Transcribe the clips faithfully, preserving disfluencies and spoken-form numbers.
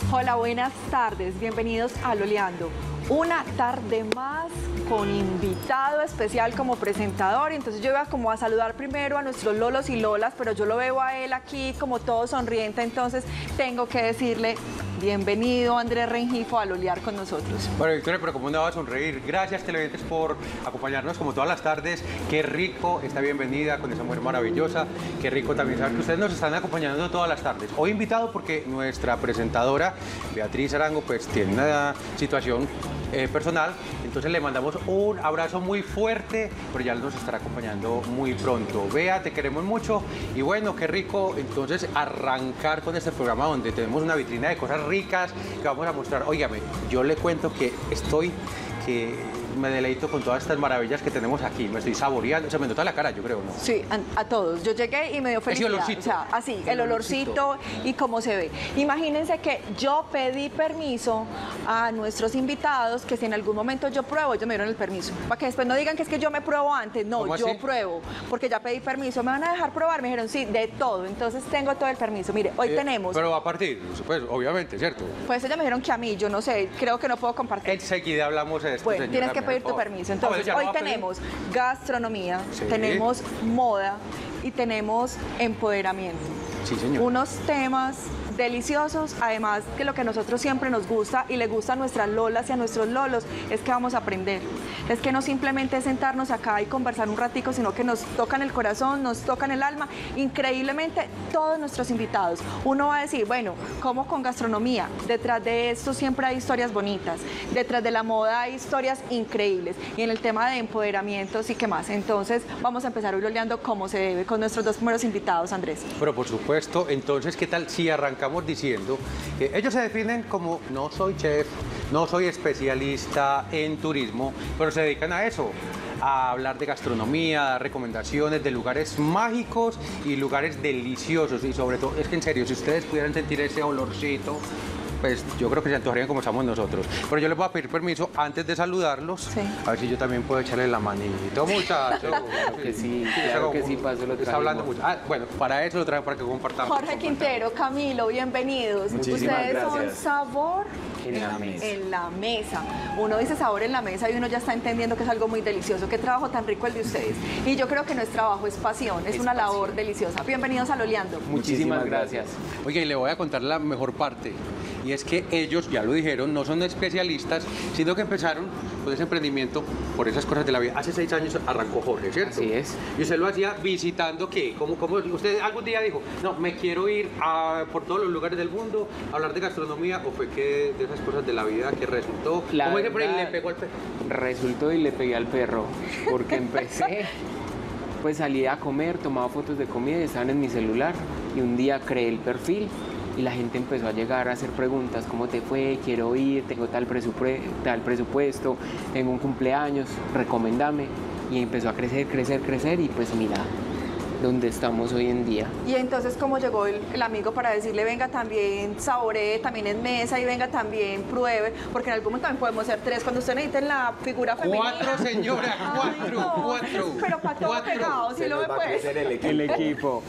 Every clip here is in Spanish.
Hola, buenas tardes, bienvenidos a Loleando. Una tarde más con invitado especial como presentador. Entonces yo iba como a saludar primero a nuestros lolos y lolas, pero yo lo veo a él aquí como todo sonriente, entonces tengo que decirle bienvenido Andrés Rengifo a lolear con nosotros. Bueno, Victoria, pero ¿cómo no va a sonreír? Gracias, televidentes, por acompañarnos como todas las tardes. Qué rico esta bienvenida con esa mujer maravillosa. Qué rico también saber que ustedes nos están acompañando todas las tardes. Hoy invitado porque nuestra presentadora, Beatriz Arango, pues tiene una situación eh, personal. Entonces le mandamos un abrazo muy fuerte, pero ya nos estará acompañando muy pronto. Bea, te queremos mucho. Y bueno, qué rico entonces arrancar con este programa donde tenemos una vitrina de cosas ricas que vamos a mostrar. Óigame, yo le cuento que estoy, que me deleito con todas estas maravillas que tenemos aquí. Me estoy saboreando, se me nota la cara, yo creo, ¿no? Sí, a, a todos. Yo llegué y me dio felicidad. Ese olorcito. O sea, así, el, el olorcito, olorcito y cómo se ve. Imagínense que yo pedí permiso a nuestros invitados que si en algún momento yo pruebo, ellos me dieron el permiso. Para que después no digan que es que yo me pruebo antes. No, ¿Cómo yo así? pruebo, porque ya pedí permiso. ¿Me van a dejar probar? Me dijeron sí, de todo. Entonces tengo todo el permiso. Mire, hoy Eh, tenemos... Pero a partir, pues obviamente, ¿cierto? Pues ellos me dijeron que a mí, yo no sé, creo que no puedo compartir. Enseguida hablamos de esto, Bueno, señora, tienes que mejor pedir tu favor. permiso. Ah, bueno, Entonces, ya lo hoy va a pedir. tenemos gastronomía, Sí. tenemos moda y tenemos empoderamiento. Sí, señor. Unos temas deliciosos, además que lo que a nosotros siempre nos gusta y le gusta a nuestras lolas y a nuestros lolos es que vamos a aprender. Es que no simplemente es sentarnos acá y conversar un ratico, sino que nos tocan el corazón, nos tocan el alma. Increíblemente, todos nuestros invitados. Uno va a decir, bueno, ¿cómo con gastronomía? Detrás de esto siempre hay historias bonitas. Detrás de la moda hay historias increíbles. Y en el tema de empoderamiento, sí que más. Entonces, vamos a empezar hoy loleando como se debe con nuestros dos primeros invitados, Andrés. Pero por supuesto, entonces, ¿qué tal si arrancamos diciendo que ellos se definen como no soy chef, no soy especialista en turismo, pero se dedican a eso, a hablar de gastronomía, a dar recomendaciones de lugares mágicos y lugares deliciosos? Y sobre todo, es que en serio, si ustedes pudieran sentir ese olorcito, pues yo creo que se antojarían como estamos nosotros. Pero yo les voy a pedir permiso antes de saludarlos, Sí. a ver si yo también puedo echarle la manito, muchachos. Claro que sí, claro que sí, para eso lo Está hablando trajimos. mucho. Ah, bueno, para eso lo traigo, para que compartamos. Jorge Quintero, Camilo, bienvenidos. Muchísimas Ustedes son gracias. sabor En la mesa. en la mesa. Uno dice sabor en la mesa y uno ya está entendiendo que es algo muy delicioso. Qué trabajo tan rico el de ustedes. Y yo creo que no es trabajo, es pasión, es, Es una pasión. labor deliciosa. Bienvenidos a Loleando. Muchísimas gracias. Oye, y le voy a contar la mejor parte, y es que ellos, ya lo dijeron, no son especialistas, sino que empezaron con ese emprendimiento por esas cosas de la vida. Hace seis años arrancó Jorge, ¿cierto? Así es. Y usted lo hacía visitando, ¿qué? ¿Cómo, cómo usted algún día dijo, no, me quiero ir a, por todos los lugares del mundo a hablar de gastronomía, o fue que de esas cosas de la vida que resultó? La ¿Cómo es que por ahí verdad, le pegó al perro? Resultó y le pegué al perro, porque empecé, pues salí a comer, tomaba fotos de comida y estaban en mi celular, y un día creé el perfil y la gente empezó a llegar a hacer preguntas, ¿cómo te fue? Quiero ir, tengo tal, presupue- tal presupuesto, tengo un cumpleaños, recomendame, y empezó a crecer, crecer, crecer, y pues mira, donde estamos hoy en día. Y entonces, ¿cómo llegó el, el amigo para decirle, venga también saboree, también en mesa y venga también pruebe? Porque en algún momento también podemos ser tres. Cuando usted necesite la figura femenina. Cuatro, señora, Ay, cuatro, no, cuatro. Pero para todo cuatro. pegado, si Se lo nos ve va a pues. crecer el equipo. El equipo.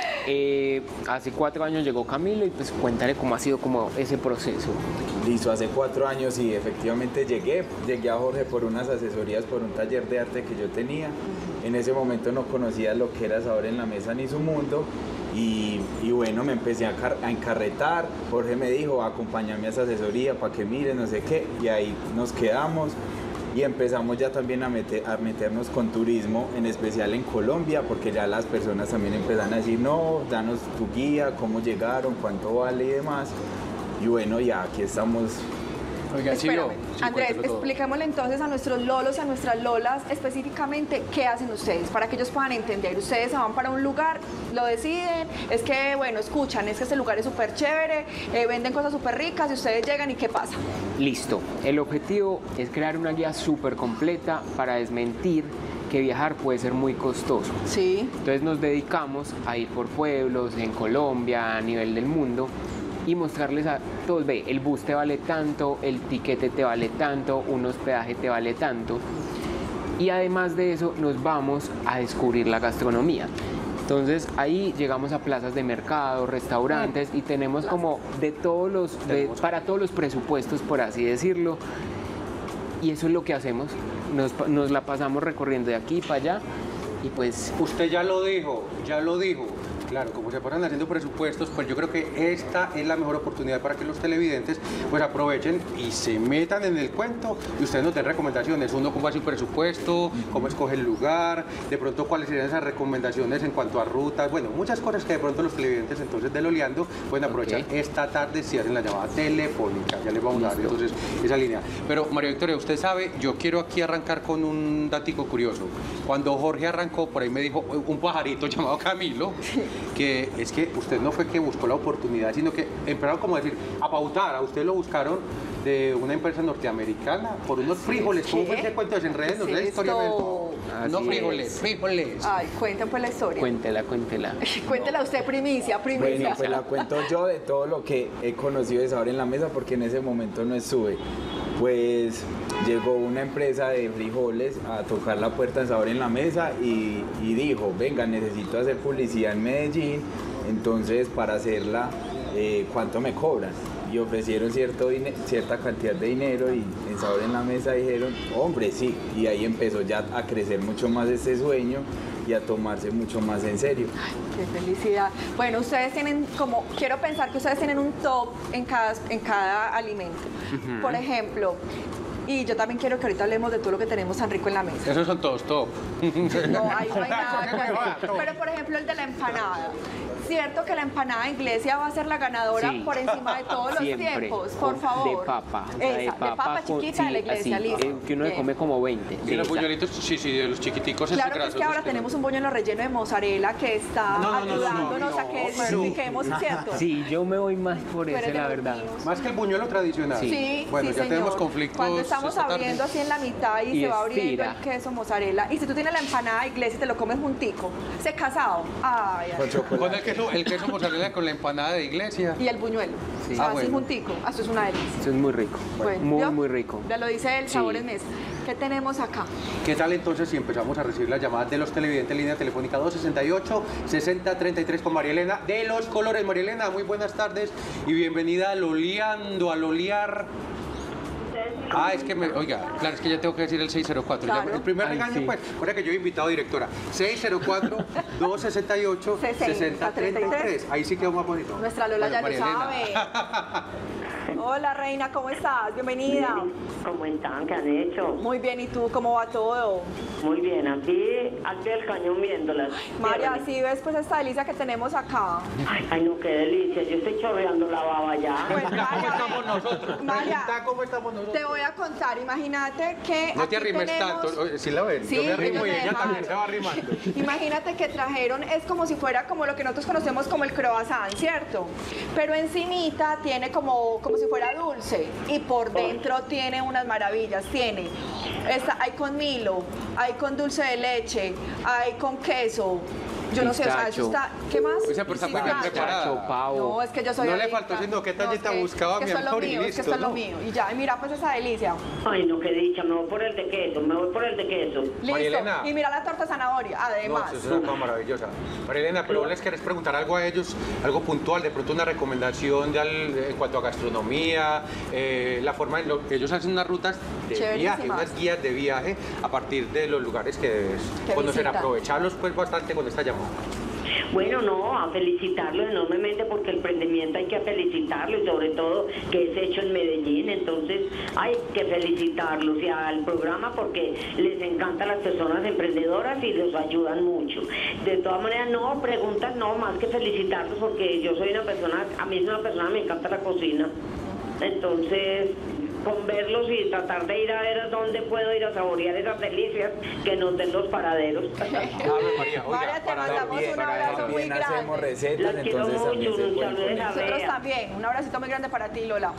Eh, hace cuatro años llegó Camilo y pues cuéntale cómo ha sido como ese proceso. Listo, hace cuatro años y efectivamente llegué. Llegué a Jorge por unas asesorías, por un taller de arte que yo tenía. En ese momento no conocía lo que era Sabor en la Mesa ni su mundo. Y, y bueno, me empecé a, car- a encarretar. Jorge me dijo, acompáñame a esa asesoría para que mire, no sé qué. Y ahí nos quedamos. Y empezamos ya también a, meter, a meternos con turismo, en especial en Colombia, porque ya las personas también empezaron a decir, no, danos tu guía, cómo llegaron, cuánto vale y demás. Y bueno, ya aquí estamos. Oiga, sí, Espérame, yo- sí, Andrés, cuéntelo todo. expliquémosle entonces a nuestros lolos y a nuestras lolas específicamente qué hacen ustedes, para que ellos puedan entender. Ustedes se van para un lugar, lo deciden, es que, bueno, escuchan, es que ese lugar es súper chévere, eh, venden cosas súper ricas y ustedes llegan y ¿qué pasa? Listo. El objetivo es crear una guía súper completa para desmentir que viajar puede ser muy costoso. Sí. Entonces nos dedicamos a ir por pueblos en Colombia, a nivel del mundo, y mostrarles a todos, ve, el bus te vale tanto, el tiquete te vale tanto, un hospedaje te vale tanto. Y además de eso nos vamos a descubrir la gastronomía. Entonces ahí llegamos a plazas de mercado, restaurantes y tenemos como de todos los, de, para todos los presupuestos, por así decirlo. Y eso es lo que hacemos, nos, nos la pasamos recorriendo de aquí para allá y pues... Usted ya lo dijo, ya lo dijo. Claro, como se ponen haciendo presupuestos, pues yo creo que esta es la mejor oportunidad para que los televidentes pues aprovechen y se metan en el cuento y ustedes nos den recomendaciones. Uno, cómo hace un presupuesto, cómo escoge el lugar, de pronto cuáles serían esas recomendaciones en cuanto a rutas, bueno, muchas cosas que de pronto los televidentes entonces de Loleando pueden aprovechar okay. esta tarde si hacen la llamada telefónica. Ya les vamos a dar entonces esa línea. Pero María Victoria, usted sabe, yo quiero aquí arrancar con un datico curioso. Cuando Jorge arrancó, por ahí me dijo un pajarito llamado Camilo, que es que usted no fue que buscó la oportunidad, sino que empezaron como a decir, a pautar, a usted lo buscaron de una empresa norteamericana por unos frijoles. ¿Cómo fue ese cuento? En redes, nos da la historia de esto. No frijoles, es. frijoles. Ay, cuenten pues la historia. Cuéntela, cuéntela. Cuéntela usted, primicia, primicia. Bueno, pues la cuento yo de todo lo que he conocido de Sabor en la Mesa, porque en ese momento no estuve. Pues llegó una empresa de frijoles a tocar la puerta de Sabor en la Mesa y, y dijo, venga, necesito hacer publicidad en Medellín, entonces para hacerla, eh, ¿cuánto me cobran? Y ofrecieron cierto cierta cantidad de dinero y en Sabor en la Mesa dijeron, hombre, sí, y ahí empezó ya a crecer mucho más este sueño y a tomarse mucho más en serio. Ay, qué felicidad. Bueno, ustedes tienen como, quiero pensar que ustedes tienen un top en cada, en cada alimento. Uh-huh. Por ejemplo, y yo también quiero que ahorita hablemos de todo lo que tenemos tan rico en la mesa. Esos son todos top. No, ahí no hay nada. Pero por ejemplo el de la empanada. ¿Cierto que la empanada iglesia va a ser la ganadora sí, por encima de todos los siempre, tiempos? Por favor. De papa. Esa, de papa, de papa con, chiquita sí, de la iglesia, así, listo. Eh, que uno le come como veinte. Y los buñuelitos, sí, sí, de los chiquiticos. Claro que es que ahora tenemos un buñuelo relleno de mozzarella que está no, no, ayudándonos no, no, no, a que desmitiquemos, ¿cierto? Sí, yo me voy más por ese, la verdad. Míos. Más que el buñuelo tradicional. Sí, sí bueno, sí, ya señor. tenemos conflictos. Cuando estamos abriendo así en la mitad y, y se va abriendo estira. el queso mozzarella. Y si tú tienes la empanada de iglesia y te lo comes juntico, se casado. Ay, ay. Con, con el queso, el queso mozzarella con la empanada de iglesia. Y el buñuelo. Sí. Ah, ah, bueno. Así juntico. Esto es una delicia. Esto es muy rico. Bueno, muy, ¿yo? muy rico. Ya lo dice el Sabor sí. en Mesa. ¿Qué tenemos acá? ¿Qué tal entonces si empezamos a recibir las llamadas de los televidentes en línea telefónica dos sesenta y ocho, sesenta treinta y tres con María Elena de Los Colores? María Elena, muy buenas tardes y bienvenida a Loleando, a Lolear. Ah, es que me, oiga, claro, es que ya tengo que decir el seis cero cuatro. Claro. Ya, el primer Ay, regaño, sí. pues, ahora que yo he invitado directora, seis cero cuatro, dos sesenta y ocho, sesenta treinta y tres. Ahí sí quedó más bonito. Nuestra Lola bueno, ya lo sabe. Hola, reina, ¿cómo estás? Bienvenida. ¿Cómo están? ¿Qué han hecho? Muy bien, ¿y tú? ¿Cómo va todo? Muy bien, aquí al pie del cañón viéndolas. María, ¿sí ves pues esta delicia que tenemos acá? Ay, ay, no, qué delicia. Yo estoy chorreando la baba ya. Pues, Pregunta María, cómo estamos nosotros. María, Pregunta cómo estamos nosotros. te voy a contar, imagínate que No te aquí arrimes tenemos... tanto. Oye, ¿sí la ven? Sí, yo me arrimo y me ella dejaron. también se va arrimando. Imagínate que trajeron, es como si fuera como lo que nosotros conocemos como el croissant, ¿cierto? Pero encimita tiene como, como si fuera dulce y por dentro tiene unas maravillas, tiene, está, hay con Milo, hay con dulce de leche, hay con queso. Yo no sé, o sea, eso está... ¿Qué más? O sea, pero está muy bien Pistacho. preparada. Pavo. No, es que yo soy No le adicta. faltó sino qué No, tallita es que- buscaba es que mi esto es lo amor y mío, es que listo, esto es lo ¿no? mío. Y ya, y mira pues esa delicia. Ay, no, qué dicha. Me voy por el de queso. Me voy por el de queso. María Listo. Elena. Y mira la torta de zanahoria, además. No, eso es una cosa maravillosa. María Elena, pero vos les querés preguntar algo a ellos, algo puntual, de pronto una recomendación de al- en cuanto a gastronomía, eh, la forma en lo que ellos hacen unas rutas de Chéverísimas. viaje, unas guías de viaje a partir de los lugares que debes Que conocer, visitan. aprovecharlos pues bastante con esta llamada. Bueno, no, a felicitarlos enormemente porque el emprendimiento hay que felicitarlo y sobre todo que es hecho en Medellín, entonces hay que felicitarlos y al programa porque les encantan las personas emprendedoras y los ayudan mucho. De todas maneras, no, preguntas no, más que felicitarlos porque yo soy una persona, a mí es una persona, me encanta la cocina, entonces... con verlos y tratar de ir a ver a dónde puedo ir a saborear esas delicias que nos den los paraderos. Ave María, oiga, María, te para mandamos también, un para abrazo muy También hacemos grande. recetas, Las quiero entonces también mucho, se un pueden saludo de poner. la- Nosotros Vea. también. Un abracito muy grande para ti, Lola.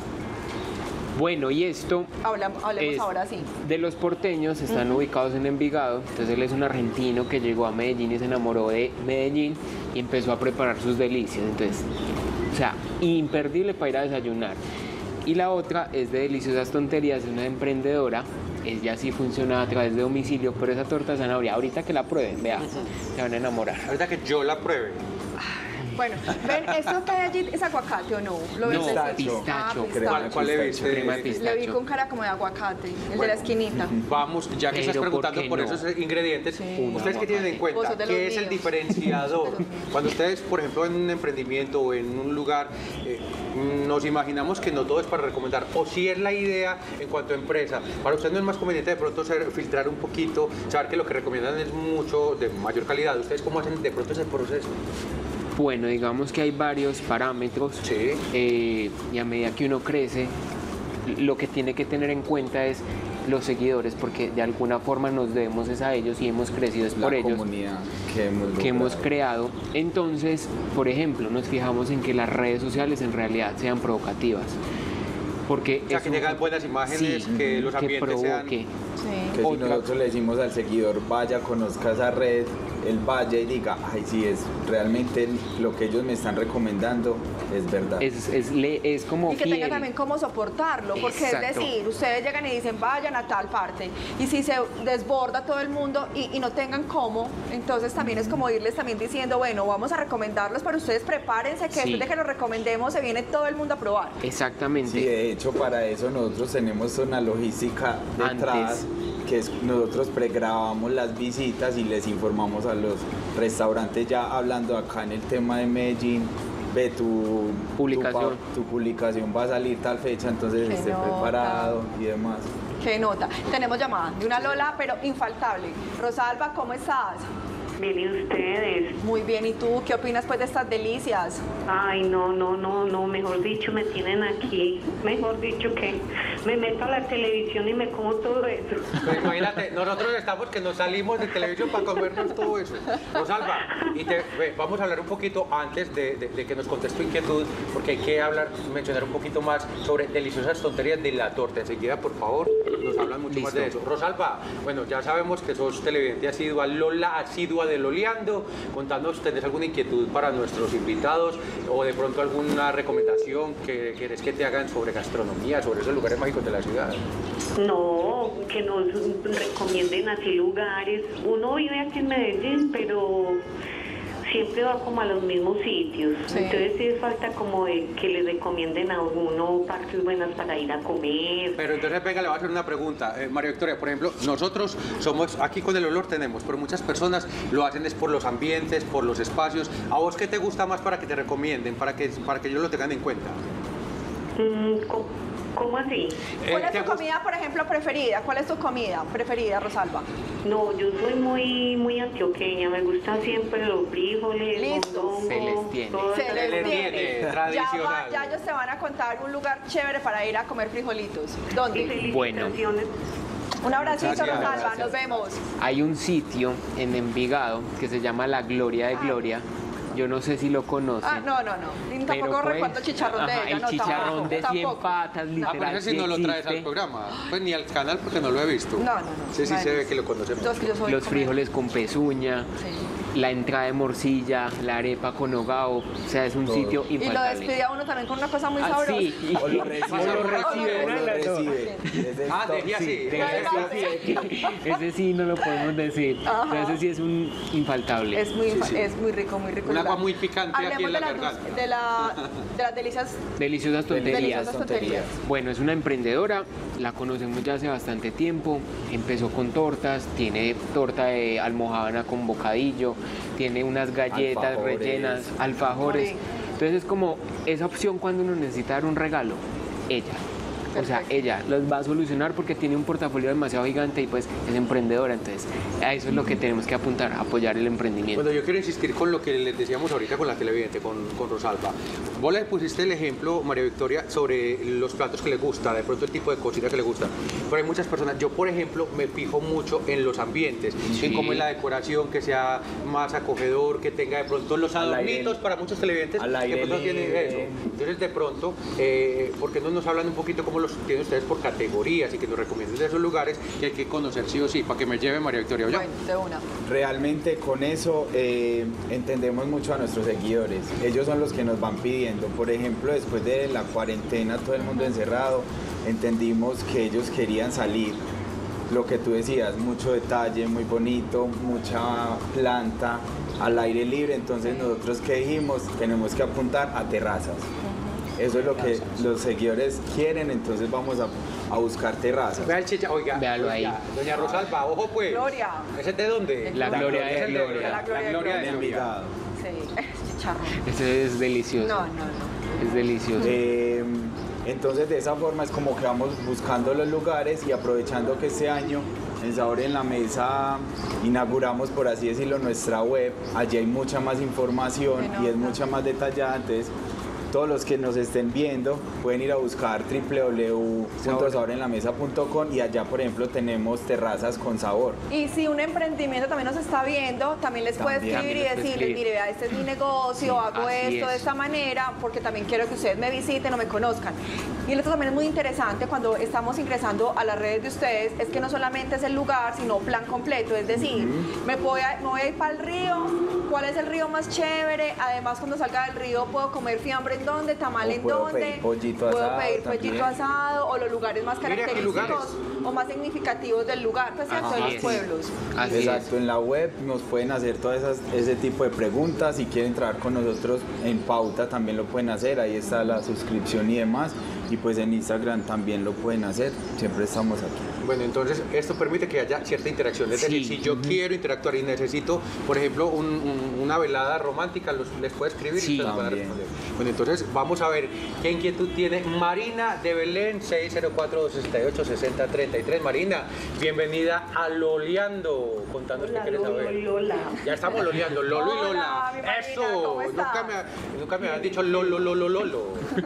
Bueno, y esto Hablamos, hablemos es ahora sí. de los porteños, están ubicados en Envigado, entonces él es un argentino que llegó a Medellín y se enamoró de Medellín y empezó a preparar sus delicias, entonces, o sea, imperdible para ir a desayunar. Y la otra es de Deliciosas Tonterías, es una emprendedora ella sí funciona a través de domicilio, pero esa torta de zanahoria, ahorita que la prueben, vea, se van a enamorar. Ahorita que yo la pruebe. Bueno, ven, ¿esto que hay allí es aguacate o no? ¿Lo ves? No, pistacho. pistacho. Ah, ¿Cuál, cuál le viste? Crema de Le vi pistacho. con cara como de aguacate, el de la Bueno. esquinita. Vamos, ya que estás Pero, ¿por preguntando qué por no? esos ingredientes, Sí. ¿ustedes qué tienen en Vos cuenta? sos de los ¿Qué es el míos. diferenciador? Sos de los míos. Cuando ustedes, por ejemplo, en un emprendimiento o en un lugar, eh, nos imaginamos que no todo es para recomendar, o si es la idea en cuanto a empresa. Para usted no es más conveniente de pronto ser, filtrar un poquito, saber que lo que recomiendan es mucho de mayor calidad. ¿Ustedes cómo hacen de pronto ese proceso? Bueno, digamos que hay varios parámetros Sí. eh, y a medida que uno crece, lo que tiene que tener en cuenta es los seguidores, porque de alguna forma nos debemos es a ellos y hemos crecido es por La ellos comunidad que hemos, que hemos logrado. creado. Entonces, por ejemplo, nos fijamos en que las redes sociales en realidad sean provocativas. Porque O sea, que eso- llegan buenas imágenes, sí, que los ambientes sean... provoque. Sí. Que si Otra- nosotros le decimos al seguidor, vaya, conozca esa red, él vaya y diga, ay, sí, es realmente lo que ellos me están recomendando, es verdad. Es, es, le- es como Y que fiel. tengan también cómo soportarlo, porque Exacto. es decir, ustedes llegan y dicen vayan a tal parte, y si se desborda todo el mundo y, y no tengan cómo, entonces también es como irles también diciendo, bueno, vamos a recomendarlos, pero ustedes prepárense que Sí. después de que los recomendemos se viene todo el mundo a probar. Exactamente. Sí, de hecho, para eso nosotros tenemos una logística detrás, Antes. que es nosotros pregrabamos las visitas y les informamos a los restaurantes, ya hablando acá en el tema de Medellín, ve tu Publicación. tu, pa- tu publicación va a salir tal fecha, entonces Qué esté nota. preparado y demás. Qué nota. Tenemos llamada de una Lola, pero infaltable. Rosalba, ¿cómo estás? Bien, ¿y ustedes? Muy bien, ¿y tú qué opinas pues de estas delicias? Ay, no, no, no, no, mejor dicho, me tienen aquí. Mejor dicho que me meto a la televisión y me como todo eso. Pues imagínate, nosotros estamos que nos salimos de televisión para comernos todo eso. Rosalba, y te, ve, vamos a hablar un poquito antes de, de- de que nos conteste tu inquietud, porque hay que hablar, mencionar un poquito más sobre deliciosas tonterías de la torta. Enseguida, por favor, nos hablan mucho más Listo. de eso. Rosalba, bueno, ya sabemos que sos televidente asidua, Lola asidua de Loleando. Contándonos, ¿tenés alguna inquietud para nuestros invitados o de pronto alguna recomendación que quieres que te hagan sobre gastronomía, sobre esos lugares mágicos de la ciudad? No, que nos recomienden así lugares. Uno vive aquí en Medellín, pero siempre va como a los mismos sitios. Sí. Entonces sí falta como de que le recomienden a uno partes buenas para ir a comer. Pero entonces, venga, le voy a hacer una pregunta. Eh, María Victoria, por ejemplo, nosotros somos, aquí con el olor tenemos, pero muchas personas lo hacen es por los ambientes, por los espacios. ¿A vos qué te gusta más para que te recomienden, para que, para que ellos lo tengan en cuenta? Mm, ¿cómo, cómo así? ¿Cuál Eh, es ¿te tu gust- comida, por ejemplo, preferida? ¿Cuál es tu comida preferida, Rosalba? No, yo soy muy muy antioqueña, me gustan siempre los frijoles, Listo. mondongo, Se les tiene. todas Se esas les les cosas. tiene. tiene. Ya, tradicional. va- ya ellos te van a contar un lugar chévere para ir a comer frijolitos. Y ¿Dónde? Bueno. felicitaciones. Un abracito, Gracias, Rosalba. gracias. Nos vemos. Hay un sitio en Envigado que se llama La Gloria de Gloria. Yo no sé si lo conocen. Ah, no, no, no. Ni pero tampoco pues- recuerdo el chicharrón de Ajá, ella. el no, chicharrón tampoco, de cien tampoco. patas, No. literal. Ah, pero ese sí sí no lo traes al existe. programa, pues ni al canal porque no lo he visto. No, no, no. Sí, sí No, se no. ve que lo conocemos. Yo, es que yo soy Los como- frijoles con pezuña, Sí. la entrada de morcilla, la arepa con hogao. O sea, es un Todo. sitio Y lo infaltable. despide a uno también con una cosa muy Ah, sabrosa. sí. O lo recibe, O lo recibe, o una de lo las dos. recibe. Ese es Ah, top. dejé así. Sí, dejé Ese así. sí. Ese sí no lo podemos decir. Ajá. O sea, ese sí es un infaltable. Es muy, Sí, sí. es muy rico, muy rico. Un el agua lugar. muy picante aquí Hablemos en la de las garganta. dulce- de, la, de las delicias. Deliciosas tonterías. Deliciosas tonterías. Bueno, es una emprendedora, la conocemos ya hace bastante tiempo, empezó con tortas, tiene torta de almojábana con bocadillo, tiene unas galletas Alfajores. rellenas, alfajores. Morí. Entonces es como esa opción cuando uno necesita dar un regalo, ella. O sea, Perfecto. ella los va a solucionar porque tiene un portafolio demasiado gigante y pues es emprendedora, entonces a eso es lo que tenemos que apuntar, apoyar el emprendimiento. Bueno, yo quiero insistir con lo que les decíamos ahorita con la televidente, con, con Rosalba. Vos le pusiste el ejemplo, María Victoria, sobre los platos que le gusta, de pronto el tipo de cocina que le gusta. Pero hay muchas personas, yo por ejemplo me fijo mucho en los ambientes, Sí. en cómo es la decoración, que sea más acogedor, que tenga de pronto los Al aire adornitos li- para muchos televidentes al que aire de pronto tienen libre. eso. Entonces de pronto, eh, ¿por qué no nos hablan un poquito cómo los tienen ustedes por categorías y que nos recomienden de esos lugares que hay que conocer sí o sí para que me lleve María Victoria o yo? Bueno, de una. Realmente con eso eh, entendemos mucho a nuestros seguidores. Ellos son los que nos van pidiendo. Por ejemplo, después de la cuarentena, todo el mundo encerrado, entendimos que ellos querían salir lo que tú decías, mucho detalle, muy bonito, mucha planta, al aire libre. Entonces nosotros que dijimos, tenemos que apuntar a terrazas. Eso es lo que los seguidores quieren, entonces vamos a, a buscar terrazas. Vea el chicha, oiga, Véalo ahí. oiga, doña Rosalba, ojo pues. Gloria. ¿Ese es de dónde? La gloria de Gloria. La gloria de gloria de De Gloria. Envigado. Sí, chicharrón. Ese es delicioso. No, no, no. Es delicioso. Eh, entonces de esa forma es como que vamos buscando los lugares y aprovechando que este año en Sabor en la Mesa inauguramos, por así decirlo, nuestra web. Allí hay mucha más información Qué y es nota. mucha más detallada. Entonces todos los que nos estén viendo pueden ir a buscar w w w punto sabor en la mesa punto com y allá, por ejemplo, tenemos terrazas con sabor. Y si un emprendimiento también nos está viendo, también les puede También. escribir y También les puede decirles, escribir. mire, vea, este es mi negocio, hago así esto de es. esta manera, porque también quiero que ustedes me visiten o me conozcan. Y esto también es muy interesante cuando estamos ingresando a las redes de ustedes, es que no solamente es el lugar, sino plan completo, es decir, me, voy a, me voy a ir para el río, ¿cuál es el río más chévere? Además, cuando salga del río puedo comer fiambre en dónde, tamal O en puedo dónde, pedir pollito puedo asado pedir también. pollito asado o los lugares más Mire aquí característicos lugares. o más significativos del lugar, pues cierto, de Así los es. pueblos. Así Exacto, es. en la web nos pueden hacer todas esas, ese tipo de preguntas. Si quieren entrar con nosotros en Pauta también lo pueden hacer, ahí está la suscripción y demás. Y pues en Instagram también lo pueden hacer, siempre estamos aquí. Bueno, entonces esto permite que haya cierta interacción. Es decir, Sí. si yo quiero interactuar y necesito, por ejemplo, un- un- una velada romántica, los- les puedo escribir Sí. y ustedes van a También. responder. Bueno, entonces vamos a ver qué inquietud tiene Marina de Belén, seis cero cuatro, dos seis ocho, seis cero tres tres. Marina, bienvenida a Loleando, contándonos qué Hola, quieres Lolo saber. y Lola. Ya estamos loleando, Lolo y Hola, Lola. mi Marina, Eso, ¿cómo estás? nunca me, nunca me habían dicho Lolo, Lolo, Lolo.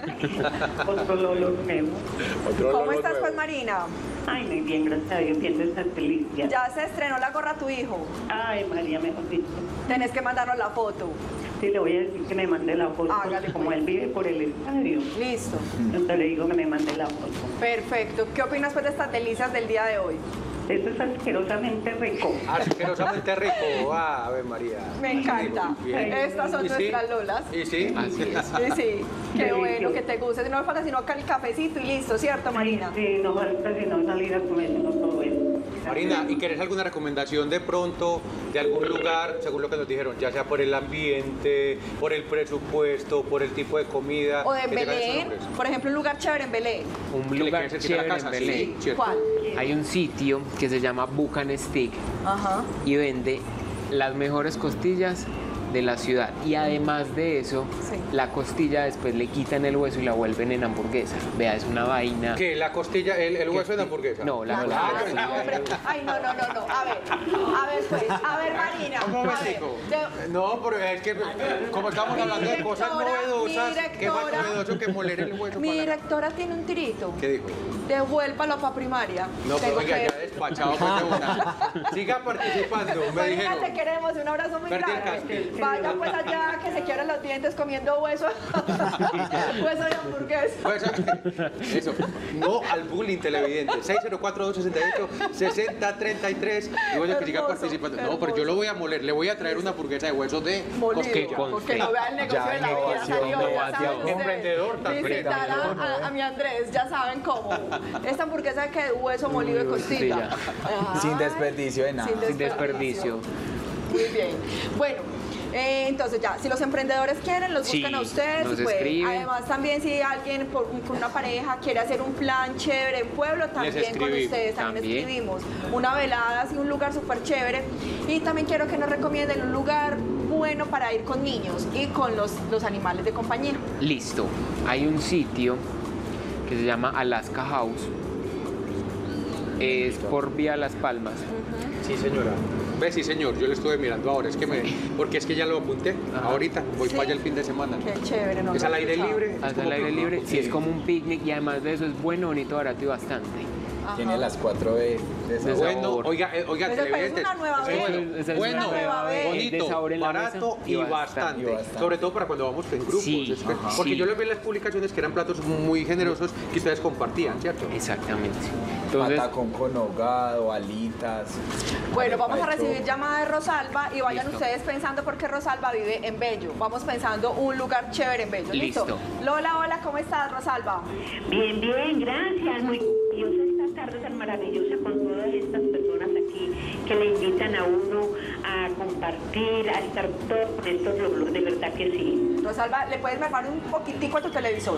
Otro Lolo nuevo. Otro ¿Cómo Lolo estás, nuevo. pues, Marina? Ay, muy bien, gracias a Dios, viendo esta felicidad. Ya se estrenó la gorra a tu hijo. Ay, María, mejor dicho. Tenés que mandarnos la foto. Sí, le voy a decir que me mande la foto, Hágale, porque como pues. él vive por el estadio, Listo. entonces le digo que me mande la foto. Perfecto. ¿Qué opinas, pues, de estas delicias del día de hoy? Esto es asquerosamente rico. Asquerosamente rico. Ah, Ave María. Me encanta. Muy bien. Estas son ¿Y sí? nuestras Lolas. ¿Y sí? Así es. Sí, sí. Qué Delicioso. bueno que te guste. No me falta sino acá el cafecito y listo, ¿cierto, Marina? Sí, no falta sino salir a comernos todo eso. Marina, ¿y querés alguna recomendación de pronto de algún lugar, según lo que nos dijeron, ya sea por el ambiente, por el presupuesto, por el tipo de comida? O de que tengan esos Belén. nombres? Por ejemplo, un lugar chévere en Belén. Un Que le lugar quede cerquita a la chévere en casa, Belén. sí, cierto. ¿Cuál? Hay un sitio que se llama Bucan Stick Ajá. y vende las mejores costillas de la ciudad. Y además de eso, Sí. la costilla después le quitan el hueso y la vuelven en hamburguesa. Vea, es una vaina. ¿Qué? ¿La costilla, el, el hueso de la hamburguesa? No, la Ah, costilla. no, hombre. Ay, no, no, no, no. A ver, a ver, pues, a ver, Marina. Un a ver, momentico. de- No, pero es que como estamos Mi hablando de cosas directora, novedosas, mi ¿qué más directora. novedoso que moler el hueso? Mi para la- directora tiene un tirito. ¿Qué dijo? Devuélvalo para primaria. No, pero Tengo oiga, que- ya despachado pues de una. Siga participando, me Marina, dijeron. te queremos. Un abrazo muy Perdí el grande. casting. Vaya pues allá que se quiebran los dientes comiendo hueso. Hueso de hamburguesa. Pues, eso, no al bullying televidente. seis cero cuatro, dos seis ocho, seis cero tres tres. Y bueno, que siga Hermoso, participando. No, pero yo lo voy a moler. Le voy a traer una hamburguesa de hueso de Molido, Cosquilla. porque no vea el negocio Ya, de la vida. innovación, Salió, ya innovación. saben ustedes. Emprendedor también. Visitar a, a- a mi Andrés, ya saben cómo. Esta hamburguesa que de hueso molido de costilla. Ay, Sin desperdicio de nada. Sin desperdicio. Muy bien. Bueno. eh, entonces ya, si los emprendedores quieren, los Sí, buscan a ustedes. nos y pueden. escriben. Además, también si alguien por- con una pareja quiere hacer un plan chévere en pueblo, también con escribimos, ustedes también, también. escribimos. Una velada, así un lugar súper chévere. Y también quiero que nos recomienden un lugar bueno para ir con niños y con los, los animales de compañía. Listo. Hay un sitio que se llama Alaska House. Es por vía Las Palmas. Sí, señora. Ve, sí, señor. Yo le estuve mirando ahora. Es que me. Porque es que ya lo apunté. Ajá. Ahorita. Voy Sí. para allá el fin de semana. Qué chévere, ¿no? Es al aire libre. Hasta como el aire que- libre. Sí, es Sí. como un picnic y además de eso es bueno, bonito, barato y bastante. Ajá. Tiene las cuatro B de sabor. Bueno, sabor. oiga, eh, oiga, Esa, pues, es televidentes. una nueva Eso vez. es bueno, Esa es una bueno, nueva vez. bonito, De sabor en la barato mesa y y bastante. bastante. Y bastante. Sobre todo para cuando vamos en grupos. Sí, es que- ajá. porque Sí. yo les vi en las publicaciones que eran platos muy generosos que ustedes compartían, ¿cierto? Exactamente. Entonces, Patacón con hogado, alitas. Bueno, vamos a arepa de recibir choco. llamada de Rosalba y vayan Listo. ustedes pensando porque Rosalba vive en Bello. Vamos pensando un lugar chévere en Bello. ¿Listo? Listo. Lola, hola, ¿cómo estás, Rosalba? Bien, bien, gracias. Muy curiosa esta tarde tan maravillosa con todas estas personas aquí que le invitan a uno a compartir, a estar todos con estos logros, de verdad que sí. Rosalba, ¿le puedes mermar un poquitico a tu televisor?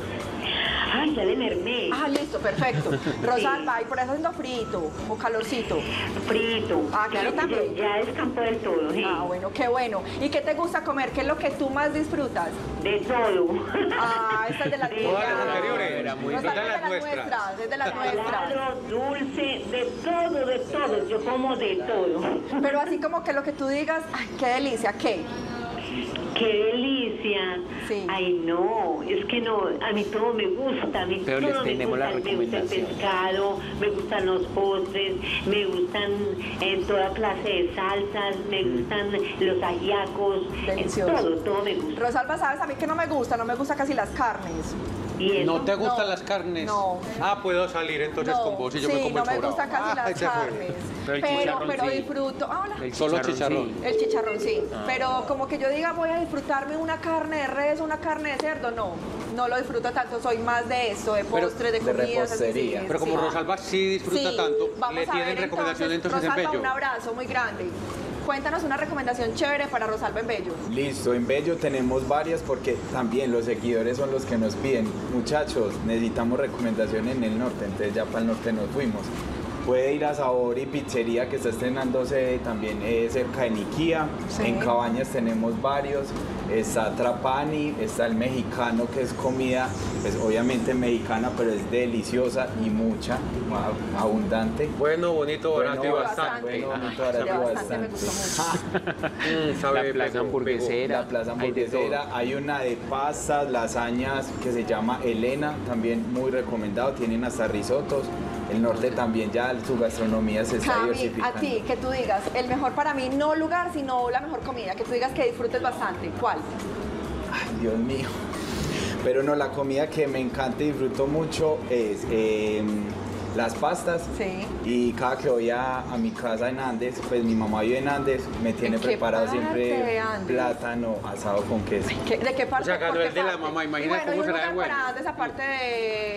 Ay, ya le mermé. Ah, listo, perfecto. Rosalba, ¿y por eso haciendo frito o calorcito? Frito. Ah, claro aquí que también. ya, ya es campo del todo. ¿Sí? Ah, bueno, qué bueno. ¿Y qué te gusta comer? ¿Qué es lo que tú más disfrutas? De todo. Ah, esta es de las De mías. Todas las anteriores. Era muy Rosalba de es las de las nuestras. nuestras, es de las nuestras. Salado, dulce, de todo, de todo. Yo como de todo. Pero así como que lo que tú digas, ay, qué delicia, ¿qué? ¡Qué delicia! Sí. Ay, no, es que no, a mí todo me gusta, a mí Pero les todo me tenemos la gusta, me gusta el recomendación. pescado, me gustan los postres, me gustan en toda clase de salsas, me gustan los ajiacos, en Delicioso. todo, todo me gusta. Rosalba, ¿sabes a mí que no me gusta? No me gusta casi las carnes. ¿Y eso? ¿No te gustan No, las carnes? no. Ah, puedo salir entonces con vos y yo sí, me como no el me sobrado. gustan casi Ah, las se fue. carnes. Pero el Pero, chicharrón pero sí. disfruto. Ah, hola. El Solo chicharrón, chicharrón. sí. El chicharrón sí, Ah. pero como que yo diga voy a disfrutarme una carne de res, una carne de cerdo, no, no lo disfruto tanto, soy más de esto, de Pero postres, de de comidas, así, repostería. sí, Pero como sí. Rosalba sí disfruta Sí, tanto, vamos le a tienen ver, recomendación entonces, en Rosalba, Bello. un abrazo muy grande. Cuéntanos una recomendación chévere para Rosalba en Bello. Listo, en Bello tenemos varias porque también los seguidores son los que nos piden. Muchachos, necesitamos recomendación en el norte, entonces ya para el norte nos fuimos. Puede ir a Sabor y Pizzería que está estrenándose también eh, cerca de Niquía. Sí. En Cabañas tenemos varios. Está Trapani, está el mexicano que es comida, pues obviamente mexicana, pero es deliciosa y mucha, a- abundante. Bueno, bonito, barato y Bueno, bastante. Bueno, Ajá. bonito, barato y Ya bastante, me bastante. gustó mucho. Mm, sabe, La plaza pegó, hamburguesera. La plaza hay de todo. hamburguesera, hay una de pastas, lasañas que se llama Elena, también muy recomendado, tienen hasta risotos. El norte también ya su gastronomía se está Cami, a diversificando. ti, que tú digas, el mejor para mí, no lugar, sino la mejor comida, que tú digas que disfrutes bastante, ¿cuál? Ay, Dios mío. Pero no, la comida que me encanta y disfruto mucho es eh, las pastas. Sí. Y cada que voy a, a mi casa en Andes, pues mi mamá vive en Andes, me tiene ¿En qué preparado parte siempre de Andes? plátano asado con queso. ¿Qué- ¿De qué parte? O sea, que ¿Por no qué es de la parte? mamá, imagina Y bueno, cómo y un será de lugar bueno. para Andes, aparte de,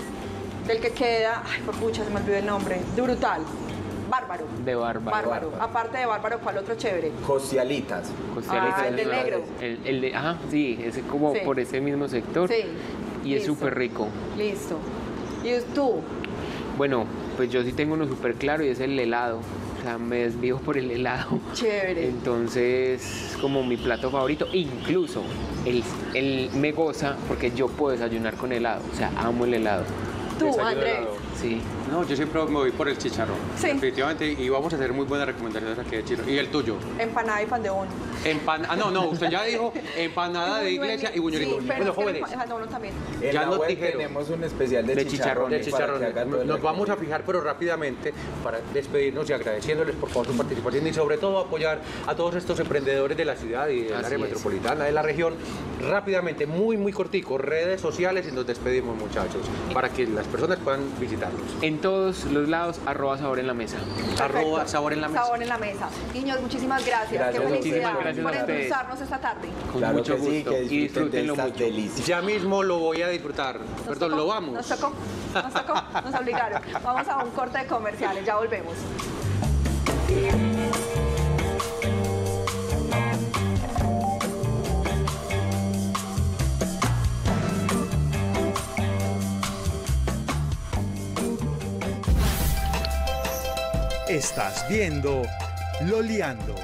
del que queda, ay, por pucha, se me olvidó el nombre, de Brutal, Bárbaro. De Bárbaro. Bárbaro. Aparte de Bárbaro, ¿cuál otro chévere? Costialitas. Costales, Ah, el de negro. El, el de, ajá, sí, es como Sí. por ese mismo sector. Sí. Y es Listo. súper rico. Listo. ¿Y tú? Bueno, pues yo sí tengo uno súper claro y es el helado. O sea, me desvío por el helado. Chévere. Entonces, es como mi plato favorito. Incluso, él, él me goza porque yo puedo desayunar con helado. O sea, amo el helado. Tú, Desayuno Andrés. helado. Sí. No, yo siempre me voy por el chicharrón. Sí. Definitivamente, y vamos a hacer muy buenas recomendaciones aquí de chicharrón. ¿Y el tuyo? Empanada y pan de bono. Empan ah, no, no, usted ya dijo empanada de iglesia y buñuelos. Sí, pero Bueno, es que el jóvenes, pan de bono también. En Ya la nos web dijeron. tenemos un especial de, De chicharrón. de para chicharrón. que hagan todo el Nos vamos a recorrido. fijar, pero rápidamente, para despedirnos y agradeciéndoles por favor su participación y sobre todo apoyar a todos estos emprendedores de la ciudad y del Así área es. metropolitana, de la región. Rápidamente, muy, muy cortico, redes sociales y nos despedimos, muchachos, para que las personas puedan visitarlos. En todos los lados, arroba sabor en la mesa. Arroba Perfecto. sabor en la mesa. Sabor en la mesa. Niños, muchísimas gracias. Gracias Qué a ustedes. felicidad Muchísimas gracias por a ustedes. endulzarnos esta tarde. Con Claro mucho que sí, gusto. que y disfruten de disfrútenlo estas mucho. delicias. Ya mismo lo voy a disfrutar. Nos Perdón, tocó, lo vamos. Nos tocó, nos tocó, nos obligaron. Vamos a un corte de comerciales, ya volvemos. Estás viendo Loleando.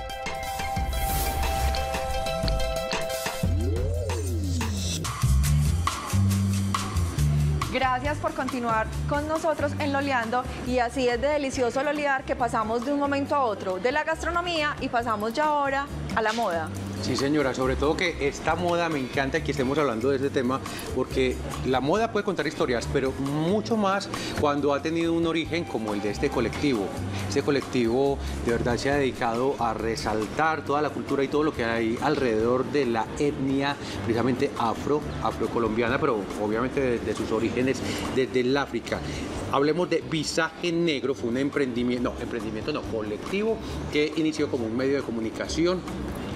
Gracias por continuar con nosotros en Loleando y así es de delicioso lolear que pasamos de un momento a otro de la gastronomía y pasamos ya ahora a la moda. Sí, señora, sobre todo que esta moda me encanta que estemos hablando de este tema porque la moda puede contar historias, pero mucho más cuando ha tenido un origen como el de este colectivo. Este colectivo de verdad se ha dedicado a resaltar toda la cultura y todo lo que hay alrededor de la etnia precisamente afro, afrocolombiana, pero obviamente desde sus orígenes desde el África. Hablemos de Visaje Negro, fue un emprendimiento, no, emprendimiento no, colectivo que inició como un medio de comunicación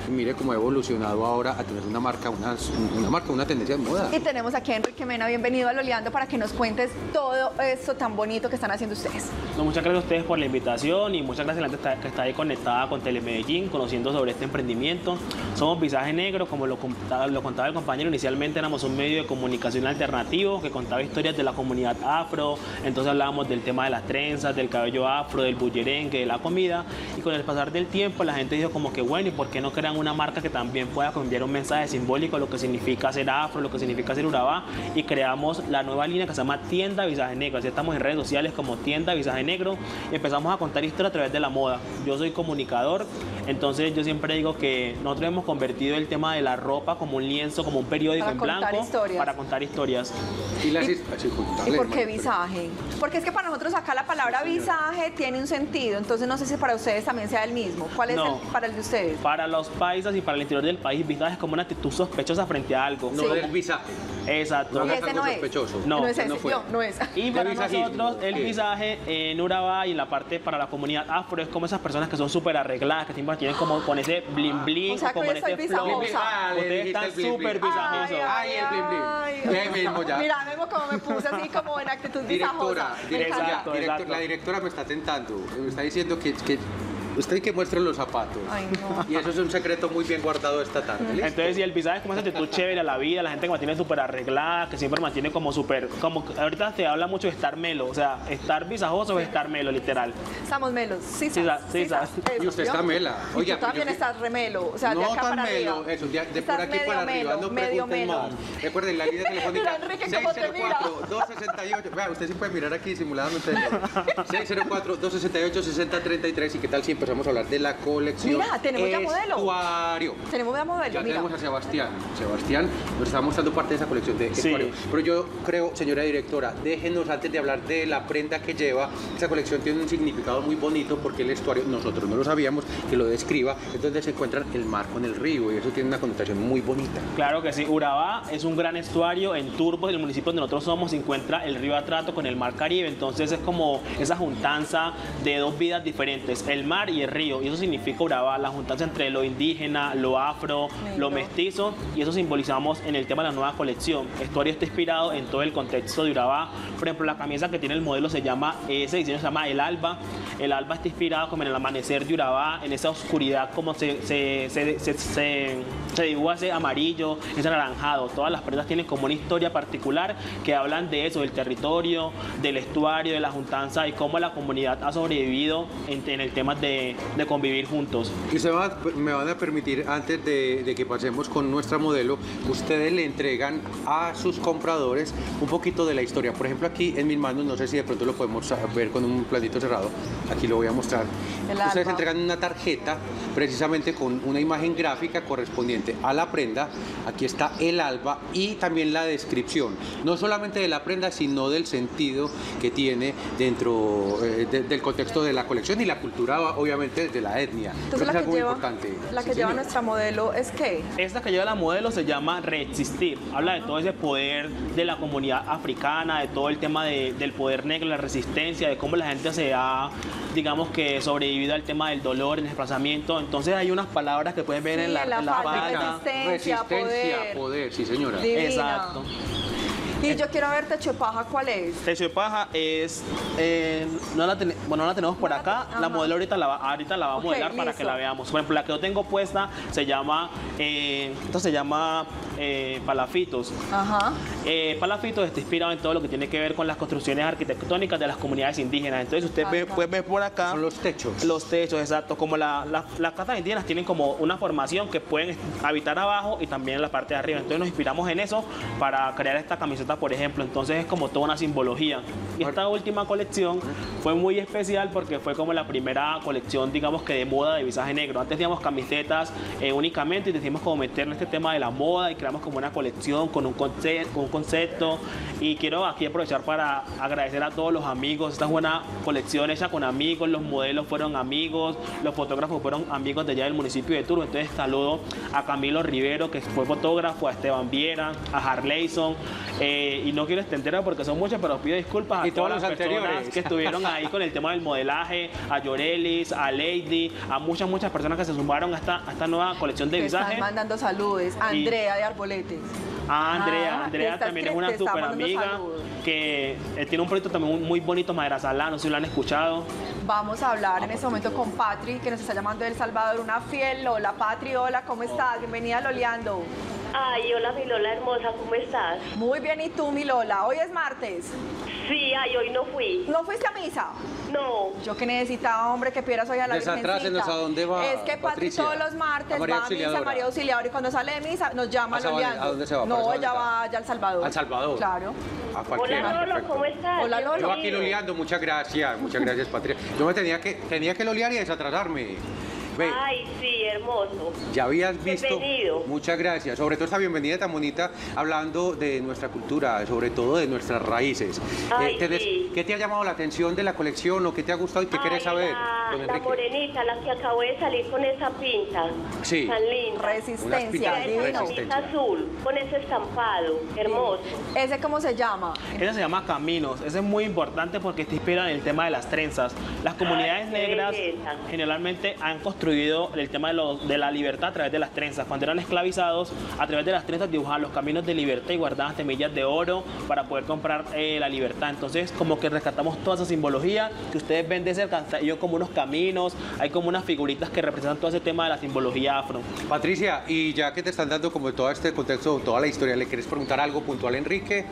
Y mire cómo ha evolucionado ahora a tener una marca, una, una marca, una tendencia de moda. Y tenemos aquí a Enrique Mena, bienvenido a Loleando para que nos cuentes todo esto tan bonito que están haciendo ustedes. No, muchas gracias a ustedes por la invitación y muchas gracias a la gente que está ahí conectada con Telemedellín, conociendo sobre este emprendimiento. Somos Visaje Negro, como lo contaba, lo contaba el compañero, inicialmente éramos un medio de comunicación alternativo que contaba historias de la comunidad afro, entonces hablábamos del tema de las trenzas, del cabello afro, del bullerengue, de la comida, y con el pasar del tiempo la gente dijo como que bueno, ¿y por qué no crean una marca que también pueda enviar un mensaje simbólico, lo que significa ser afro, lo que significa ser Urabá? Y creamos la nueva línea que se llama Tienda Visaje Negro. Así estamos en redes sociales como Tienda Visaje Negro y empezamos a contar historias a través de la moda. Yo soy comunicador, entonces yo siempre digo que nosotros hemos convertido el tema de la ropa como un lienzo, como un periódico en blanco historias. para contar historias. ¿Y, las, ¿Y, ¿Y por qué visaje? Porque es que para nosotros acá la palabra visaje tiene un sentido, entonces no sé si para ustedes también sea el mismo. ¿Cuál es No. el, para el de ustedes? Para los paisas y para el interior del país, visaje es como una actitud sospechosa frente a algo. No Sí. del visaje. Exacto. No Y hagas ese algo no es. sospechoso. No, no es ese, no fue. no, no es. Y ¿De para visajismo? nosotros el ¿Qué? visaje en Urabá y en la parte para la comunidad afro es como esas personas que son súper arregladas, que siempre tienen como con ese blin blin, O sea, que como yo en soy ese visajosa. flow. Blin, blin. Ah, le Ustedes dijiste están el blin, blin. súper visajosos. Ay, el blin, blin. Ya mismo, ya. Mira, mismo como me puse así como en actitud Directora, visajosa. Me directora, encanta. Exacto, director- exacto. la directora me está tentando, me está diciendo que, que usted que muestre los zapatos. Ay, no. Y eso es un secreto muy bien guardado esta tarde. ¿listo? Entonces, si el visaje es como esa actitud chévere a la vida, la gente que mantiene súper arreglada, que siempre mantiene como súper, como ahorita se habla mucho de estar melo, o sea, estar visajoso es estar melo, literal. Estamos melos. Sí, Sí, sabes, sí, sí, sabes. sabes. Eso, Y usted está ¿vio? mela. Y Oiga, tú pero también yo- estás remelo, o sea, de no acá tan para melo, arriba. eso, de, de Estás por aquí medio para arriba, melo, no medio pregunten melo. más. Recuerden, la línea telefónica Mira, Enrique, cómo te seis cero cuatro, dos seis ocho, vea, usted sí puede mirar aquí simuladamente, seis cero cuatro, dos seis ocho, seis cero tres tres, y qué tal si empezamos a hablar de la colección. Mira, tenemos ya modelo. Estuario. Tenemos ya modelo, Ya mira. tenemos a Sebastián. Sebastián nos está mostrando parte de esa colección de Sí. estuario. Pero yo creo, señora directora, déjenos antes de hablar de la prenda que lleva. Esa colección tiene un significado muy bonito porque el estuario, nosotros no lo sabíamos, que lo describa, es donde se encuentran el mar con el río y eso tiene una connotación muy bonita. Claro que sí, Urabá es un gran estuario. En Turbo, el municipio donde nosotros somos, se encuentra el río Atrato con el mar Caribe, entonces es como esa juntanza de dos vidas diferentes, el mar y el río, y eso significa Urabá, la juntanza entre lo indígena, lo afro, lo mestizo, y eso simbolizamos en el tema de la nueva colección. Estuario está inspirado en todo el contexto de Urabá. Por ejemplo, la camisa que tiene el modelo se llama, ese diseño se llama El Alba. El alba está inspirado como en el amanecer de Urabá, en esa oscuridad como se, se, se, se, se, se dibuja ese amarillo, ese anaranjado. Todas las prendas tienen como una historia particular que hablan de eso, del territorio, del estuario, de la juntanza y cómo la comunidad ha sobrevivido en, en el tema de, de convivir juntos. Y se va, me van a permitir, antes de, de que pasemos con nuestra modelo, ustedes le entregan a sus compradores un poquito de la historia. Por ejemplo, aquí en mis manos, no sé si de pronto lo podemos ver con un platito cerrado, aquí lo voy a mostrar. El Ustedes alba. entregan una tarjeta precisamente con una imagen gráfica correspondiente a la prenda. Aquí está el alba y también la descripción, no solamente de la prenda, sino del sentido que tiene dentro eh, de, del contexto de la colección y la cultura, obviamente, de la etnia. Entonces Creo la es que algo muy lleva, importante. la que Sí, lleva señor. nuestra modelo es que Esta que lleva la modelo se llama Resistir. Habla de todo ese poder de la comunidad africana, de todo el tema de- del poder negro, la resistencia, de cómo la gente se ha, digamos que, sobrevivido al tema del dolor, el desplazamiento. Entonces hay unas palabras que pueden ver Sí, en la, en la en la falda, falda. Resistencia, Resistencia, poder. poder, sí señora. divina. Exacto. Y yo quiero ver techo de paja, ¿cuál es? Techo de paja es, eh, no, la ten- bueno, no la tenemos por No la acá, ten- la ajá. modelo ahorita la va, ahorita la va a Ok, modelar para listo. que la veamos. Por ejemplo, la que yo tengo puesta se llama, eh, esto se llama eh, palafitos. Ajá. Eh, Palafitos está inspirado en todo lo que tiene que ver con las construcciones arquitectónicas de las comunidades indígenas. Entonces usted ve, Ajá. puede ver por acá Son los techos. los techos, exacto. Como la- la- las casas indígenas tienen como una formación que pueden habitar abajo y también en la parte de arriba. Entonces nos inspiramos en eso para crear esta camiseta, por ejemplo. Entonces es como toda una simbología. Y esta última colección fue muy especial porque fue como la primera colección, digamos que de moda de visaje negro. Antes teníamos camisetas eh, únicamente y decidimos como meter en este tema de la moda y creamos como una colección con un, conce- con un concepto. Y quiero aquí aprovechar para agradecer a todos los amigos. Esta es una colección hecha con amigos, los modelos fueron amigos, los fotógrafos fueron amigos de allá del municipio de Turbo. Entonces saludo a Camilo Rivero, que fue fotógrafo, a Esteban Viera, a Harleyson, eh, Eh, y no quiero extenderme porque son muchas, pero os pido disculpas a Y todos todas las los personas anteriores. que estuvieron ahí con el tema del modelaje, a Yorelis, a Lady, a muchas, muchas personas que se sumaron a esta, a esta nueva colección de Te están visajes. mandando saludos. Andrea de Arboletes. A Andrea, Ah, Andrea te estás también es cre- una te está super mandando amiga saludos. que eh, tiene un proyecto también muy bonito, Madera Salada, no sé si lo han escuchado. Vamos a hablar en este momento con Patri, que nos está llamando de El Salvador, una fiel Lola. Patri, hola, ¿cómo estás? Bienvenida a Loleando. Ay, hola mi Lola hermosa, ¿cómo estás? Muy bien, ¿y tú, mi Lola? Hoy es martes. Sí, ay, hoy no fui. ¿No fuiste a misa? No. Yo que necesitaba, hombre, que pidieras hoy a la Desatrásenos Virgencita. a dónde va, Es que Patri Patricia. todos los martes A María va a misa, Auxiliadora. María Auxiliadora, y cuando sale de misa nos llama ¿A Sabadell? Loleando. ¿A dónde se va? ¿Para No, Sabadell ella está? va allá al Salvador. ¿Al Salvador? Claro. A cualquiera, Hola Lolo, perfecto. ¿cómo estás? Hola, Lolo. Yo aquí loleando, muchas gracias, muchas gracias, Patria. Yo me tenía que, tenía que lolear y desatrasarme. Ve, Ay, sí, hermoso. ya habías visto. Bienvenido. Muchas gracias. Sobre todo esta bienvenida tan bonita, hablando de nuestra cultura, sobre todo de nuestras raíces. Ay, tenés- sí. ¿Qué te ha llamado la atención de la colección o qué te ha gustado y qué Ay, quieres saber, La, don la Enrique? morenita, la que acabó de salir con esa pinta. Sí. Tan linda. Resistencia, Unas divino. pintas Camisa azul, con ese estampado. Hermoso. ¿Ese cómo se llama? Esa se llama Caminos. Ese es muy importante porque está inspirado en el tema de las trenzas. Las comunidades Ay, qué negras belleza. generalmente han construido el tema de, lo- de la libertad a través de las trenzas. Cuando eran esclavizados, a través de las trenzas dibujaban los caminos de libertad y guardaban semillas de oro para poder comprar eh, la libertad. Entonces, como que rescatamos toda esa simbología que ustedes ven de cerca. Hay como unos caminos, hay como unas figuritas que representan todo ese tema de la simbología afro. Patricia, y ya que te están dando como todo este contexto, toda la historia, ¿le quieres preguntar algo puntual a Enrique?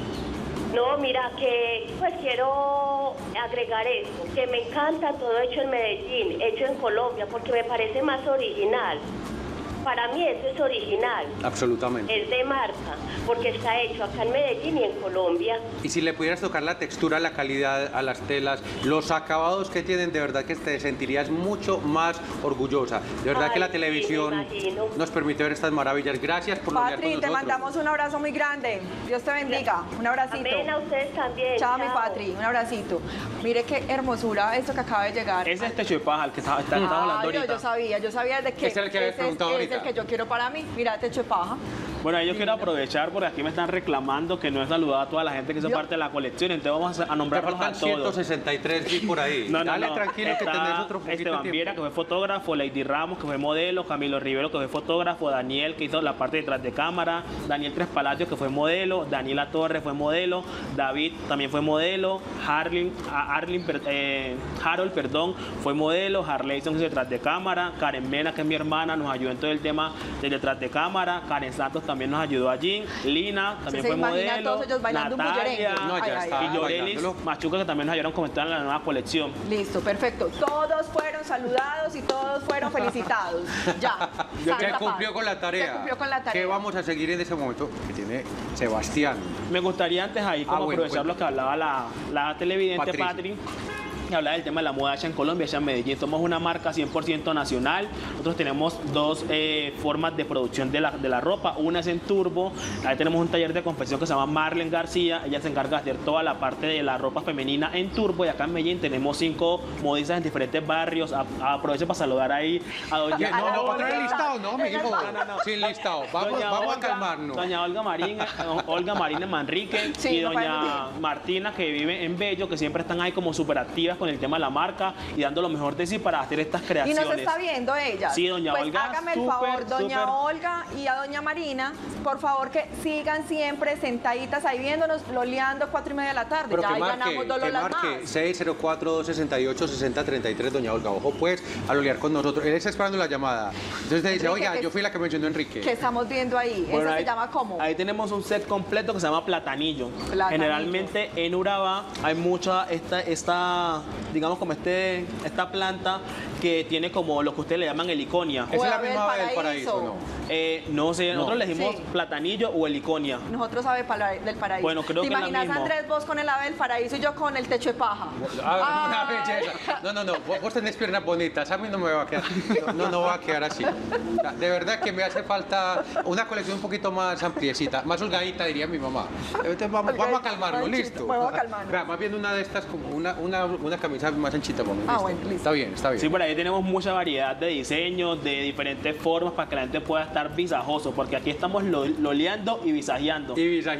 No, mira, que pues quiero agregar esto, que me encanta todo hecho en Medellín, hecho en Colombia, porque me parece más original. Para mí eso es original, Absolutamente. es de marca, porque está hecho acá en Medellín y en Colombia. Y si le pudieras tocar la textura, la calidad a las telas, los acabados que tienen, de verdad que te sentirías mucho más orgullosa. De verdad Ay, que la sí, televisión me imagino. nos permite ver estas maravillas. Gracias por lolear con Patri, te nosotros. mandamos un abrazo muy grande. Dios te bendiga. Un abracito. Amén, a ustedes también. Chao, mi Patri. Un abracito. Mire qué hermosura esto que acaba de llegar. Ese es Techo de Paja, el que está, está, estamos Ah, hablando yo, ahorita. yo sabía, yo sabía de que Ese era el que habías ese es, preguntado es ahorita. el que yo quiero para mí. Mira, techo de paja. Bueno, yo quiero aprovechar porque aquí me están reclamando que no he saludado a toda la gente que hizo Yo- parte de la colección, entonces vamos a Te nombrarlos a faltan ciento todos. sesenta y tres vi por ahí. No, no, Dale no. tranquilo que Está tenés otro poquito Esteban de Viera, que tiempo. fue fotógrafo, Lady Ramos, que fue modelo, Camilo Rivero, que fue fotógrafo, Daniel, que hizo la parte detrás de cámara, Daniel Tres Palacios, que fue modelo, Daniela Torres fue modelo, David también fue modelo, Harlin, a- Arlin, per- eh, Harold, perdón, fue modelo, Harleyson que hizo detrás de cámara, Karen Mena, que es mi hermana, nos ayudó en todo el tema de detrás de cámara, Karen Santos también nos ayudó allí, Lina también se fue imagina a modelo, todos ellos bailando un Natalia, bullerengue. No, ya Ay, ay, está. ay. y Yorelis bailándolo. Machuca, que también nos ayudaron a comentar en la nueva colección. Listo, perfecto. Todos fueron saludados y todos fueron felicitados. Ya. Ya Santa cumplió paz. con la tarea. Se cumplió con la tarea. ¿Qué vamos a seguir en ese momento? Que tiene Sebastián. Me gustaría antes ahí como Ah, bueno, aprovechar cuenta. lo que hablaba la, la televidente Patricia. Patri. Y hablaba del tema de la moda allá en Colombia, allá en Medellín. Somos una marca cien por ciento nacional. Nosotros tenemos dos eh, formas de producción de la, de la ropa. Una es en turbo. Ahí tenemos un taller de confección que se llama Marlene García. Ella se encarga de hacer toda la parte de la ropa femenina en turbo. Y acá en Medellín tenemos cinco modistas en diferentes barrios. A- a- aprovecho para saludar ahí a doña Ya, no, no, Olga. para traer el listado, no, mi hijo. No, no, no. Sin listado. Vamos, Doña vamos a Olga- calmarnos. Doña Olga Marín, eh, Olga Marina Manrique Sí, y no doña podemos Martina, que vive en Bello, que siempre están ahí como súper activas con el tema de la marca y dando lo mejor de sí para hacer estas Y creaciones. nos está viendo ella. Sí, doña pues Olga, hágame el súper, favor, doña súper. Olga y a doña Marina, por favor que sigan siempre sentaditas ahí viéndonos, loleando cuatro y media de la tarde. Pero ya que ahí marque, ganamos dos que lolas marque más. seis cero cuatro, dos seis ocho, seis cero tres tres, doña Olga. Ojo, pues, a lolear con nosotros. Él está esperando la llamada. Entonces le dice, Enrique, oiga, ¿qué- yo fui la que mencionó Enrique. Que estamos viendo ahí. Bueno, Eso ahí- se llama ¿cómo? Ahí tenemos un set completo que se llama Platanillo. Platanillo. Generalmente en Urabá hay mucha esta, esta, digamos como este, esta planta que tiene como lo que ustedes le llaman heliconia. Esa es la Ave del misma ave del paraíso. paraíso, ¿no? Eh, no sé, nosotros le decimos Sí. platanillo o heliconia. Nosotros ave pala- del paraíso. Bueno, creo ¿Te que es la imaginas, misma. Andrés, vos con el ave del paraíso y yo con el techo de paja? Ah, una Ay. belleza. No, no, no. Vos, vos tenés piernas bonitas. A mí no me va a quedar. No, no, no va a quedar así. O sea, de verdad que me hace falta una colección un poquito más ampliecita, más holgadita, diría mi mamá. Entonces vamos, vamos a calmarnos, Anchita, listo. vamos a calmarnos. Vea, más bien una de estas, como una, una, una camisa más anchita, vamos. Ah, listo. bueno, listo. Está bien, está bien. Sí, por ahí tenemos mucha variedad de diseños, de diferentes formas para que la gente pueda estar visajoso, porque aquí estamos lo- loleando y visajeando. Y visajeando.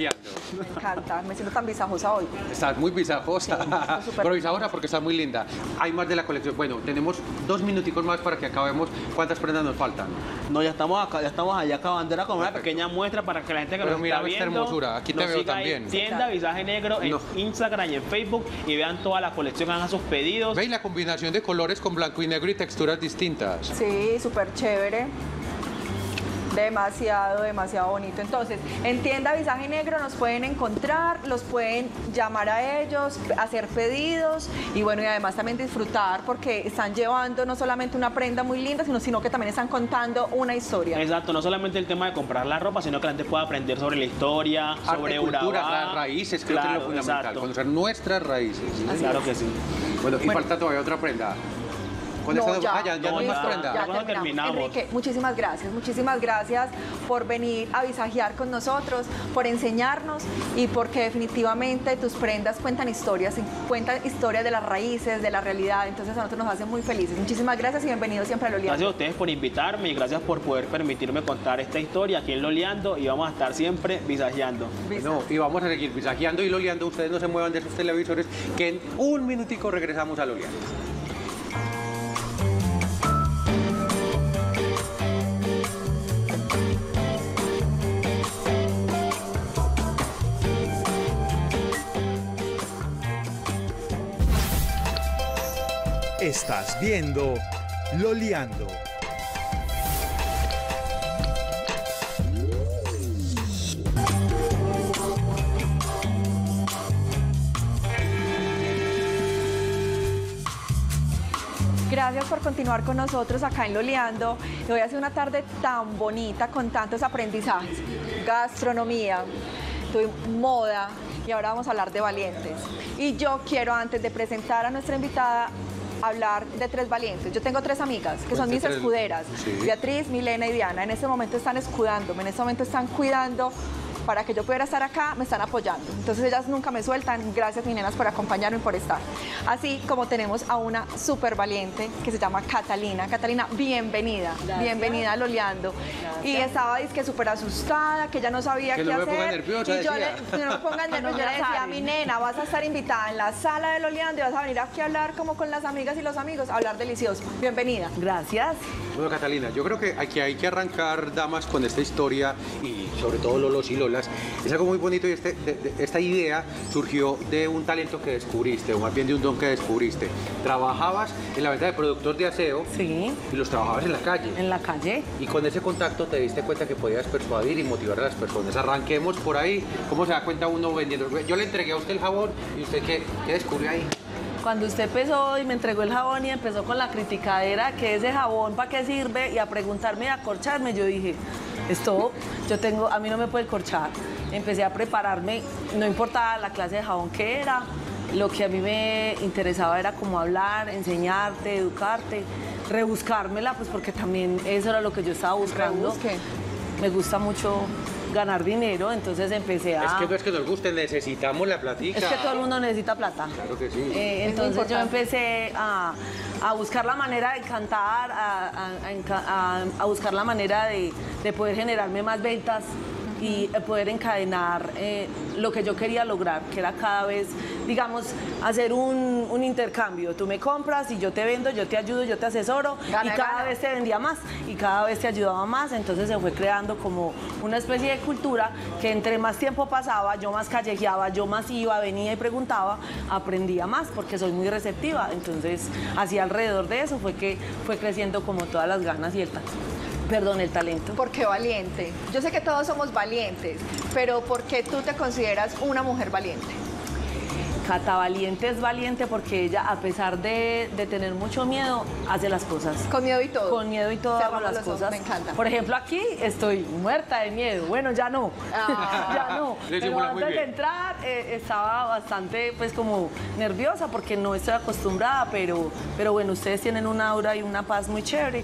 Me encanta, me siento tan visajosa hoy. Estás muy visajosa, Sí, súper pero visajosa porque estás muy linda. Hay más de la colección. Bueno, tenemos dos minuticos más para que acabemos. ¿Cuántas prendas nos faltan? No, ya estamos acá, ya estamos allá acabando. Era como una pequeña muestra para que la gente que Pero nos mira está esta viendo hermosura, aquí te nos veo siga también. en tienda Visaje Negro en No. Instagram y en Facebook y vean toda la colección, hagan sus pedidos. ¿Veis la combinación de colores con blanco y negro y texturas distintas? Sí, súper chévere. Demasiado, demasiado bonito. Entonces, en tienda Visaje Negro nos pueden encontrar, los pueden llamar a ellos, hacer pedidos y bueno, y además también disfrutar porque están llevando no solamente una prenda muy linda, sino, sino que también están contando una historia. Exacto, no solamente el tema de comprar la ropa, sino que la gente pueda aprender sobre la historia, Arte, sobre cultura, Urabá. las raíces, creo que es Claro, lo fundamental, exacto. conocer nuestras raíces. Claro que sí. Bueno, y Bueno. falta todavía otra prenda. ¿Con No, esta no- ya, ah, ya, ya no hay no, más ya, prenda. Ya Vamos a terminamos. terminamos. Enrique, muchísimas gracias, muchísimas gracias por venir a visajear con nosotros, por enseñarnos y porque definitivamente tus prendas cuentan historias, cuentan historias de las raíces, de la realidad, entonces a nosotros nos hacen muy felices. Muchísimas gracias y bienvenidos siempre a Loleando. Gracias a ustedes por invitarme y gracias por poder permitirme contar esta historia aquí en Loleando y vamos a estar siempre visajeando. No, y vamos a seguir visajeando y loleando. Ustedes no se muevan de sus televisores, que en un minutico regresamos a loleando. Estás viendo Loleando. Gracias por continuar con nosotros acá en Loleando. Hoy ha sido una tarde tan bonita con tantos aprendizajes. Gastronomía, tuve moda y ahora vamos a hablar de valientes. Y yo quiero, antes de presentar a nuestra invitada, hablar de tres valientes. Yo tengo tres amigas que son Cuente mis tres. escuderas, Sí. Beatriz, Milena y Diana. En este momento están escudándome, en este momento están cuidando para que yo pudiera estar acá, me están apoyando. Entonces ellas nunca me sueltan. Gracias, mis nenas, por acompañarme y por estar. Así como tenemos a una súper valiente que se llama Catalina. Catalina, bienvenida. Gracias. Bienvenida a Loleando. Y estaba dizque súper asustada, que ella no sabía Que qué no me hacer. ponga nerviosa, y yo decía. le, no me pongan nerviosa, yo le decía, mi nena, vas a estar invitada en la sala de Loleando y vas a venir aquí a hablar como con las amigas y los amigos, a hablar delicioso. Bienvenida. Gracias. Bueno, Catalina, yo creo que aquí hay que arrancar, damas, con esta historia y sobre todo Lolos y Lolas. Es algo muy bonito y este, de, de- esta idea surgió de un talento que descubriste, o más bien de un don que descubriste. Trabajabas en la venta de productos de aseo Sí, y los trabajabas en la calle. en la calle. Y con ese contacto te diste cuenta que podías persuadir y motivar a las personas. Arranquemos por ahí. ¿Cómo se da cuenta uno vendiendo? Yo le entregué a usted el jabón y usted qué, qué descubrió ahí. Cuando usted empezó y me entregó el jabón y empezó con la criticadera, que ese jabón para qué sirve, y a preguntarme y a corcharme, yo dije, esto, yo tengo, a mí no me puede corchar. Empecé a prepararme, no importaba la clase de jabón que era, lo que a mí me interesaba era como hablar, enseñarte, educarte, rebuscármela, pues porque también eso era lo que yo estaba buscando. Rebusque. Me gusta mucho ganar dinero, entonces empecé a... Es que no es que nos guste, necesitamos la platica. Es que todo el mundo necesita plata. Claro que sí. Eh, Es muy entonces yo importante. empecé a, a buscar la manera de cantar, a, a- a enca- a- a buscar la manera de, de poder generarme más ventas y poder encadenar eh, lo que yo quería lograr, que era cada vez, digamos, hacer un, un intercambio. Tú me compras y yo te vendo, yo te ayudo, yo te asesoro, Gana, y cada gana. vez te vendía más y cada vez te ayudaba más. Entonces se fue creando como una especie de cultura que entre más tiempo pasaba, yo más callejeaba, yo más iba, venía y preguntaba, aprendía más porque soy muy receptiva. Entonces, así alrededor de eso fue que fue creciendo como todas las ganas y el ta- perdón, el talento. ¿Por qué valiente? Yo sé que todos somos valientes, pero ¿por qué tú te consideras una mujer valiente? Cata Valiente es valiente porque ella, a pesar de, de tener mucho miedo, hace las cosas. Con miedo y todo. Con miedo y todo hago Cerramos las los ojos, cosas. me encanta. Por ejemplo, aquí estoy muerta de miedo. Bueno, ya no. Ah. ya no. Le Pero simula muy antes de bien. entrar eh, estaba bastante, pues, como nerviosa porque no estoy acostumbrada, pero, pero bueno, ustedes tienen una aura y una paz muy chévere.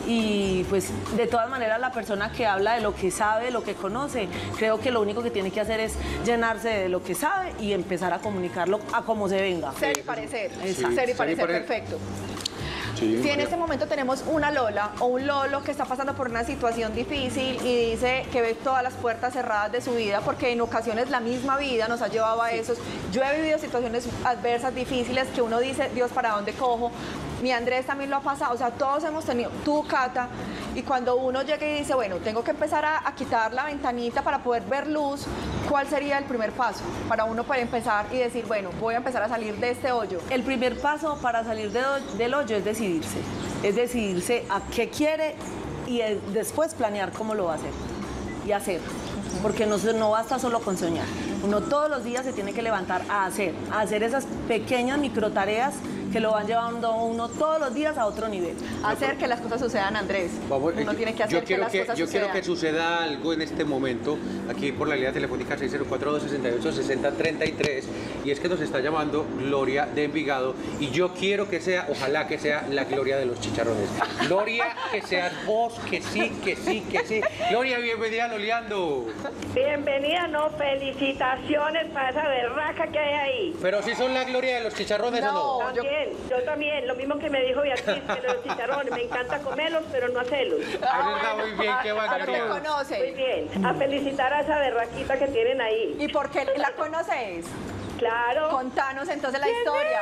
Y pues, de todas maneras, la persona que habla de lo que sabe, de lo que conoce, creo que lo único que tiene que hacer es llenarse de lo que sabe y empezar a comunicarlo a como se venga. Ser y parecer. Exacto. Ser y Ser y parecer, parecer. perfecto. Sí, si en María. este momento tenemos una Lola o un Lolo que está pasando por una situación difícil y dice que ve todas las puertas cerradas de su vida, porque en ocasiones la misma vida nos ha llevado a esos. Yo he vivido situaciones adversas, difíciles, que uno dice, Dios, ¿para dónde cojo? Mi Andrés también lo ha pasado, o sea, todos hemos tenido, tú, Cata, y cuando uno llega y dice, bueno, tengo que empezar a, a quitar la ventanita para poder ver luz, ¿cuál sería el primer paso para uno poder empezar y decir, bueno, voy a empezar a salir de este hoyo? El primer paso para salir de- del hoyo es decidirse, es decidirse a qué quiere y eh, después planear cómo lo va a hacer y hacer, porque no, se- no basta solo con soñar, uno todos los días se tiene que levantar a hacer, a hacer esas pequeñas microtareas que lo van llevando a uno todos los días a otro nivel. Hacer que las cosas sucedan, Andrés. Vamos, Uno yo- tiene que hacer yo quiero que las cosas yo sucedan. quiero que suceda algo en este momento aquí por la línea telefónica seis cero cuatro, dos seis ocho, seis cero tres tres, y es que nos está llamando Gloria de Envigado, y yo quiero que sea, ojalá que sea la Gloria de los chicharrones. Gloria, que seas vos, que sí, que sí, que sí. Gloria, bienvenida a Loleando. Bienvenida, no, felicitaciones para esa berraca que hay ahí. Pero si son la Gloria de los chicharrones o no. No, yo- También, yo también, lo mismo que me dijo Beatriz, que los chicharrones, me encanta comerlos, pero no hacerlos. Ah, está muy bien, qué va, Pero te Gloria. Muy conoce. bien, a felicitar a esa berraquita que tienen ahí. ¿Y por qué la conoces? Claro. Contanos entonces la historia.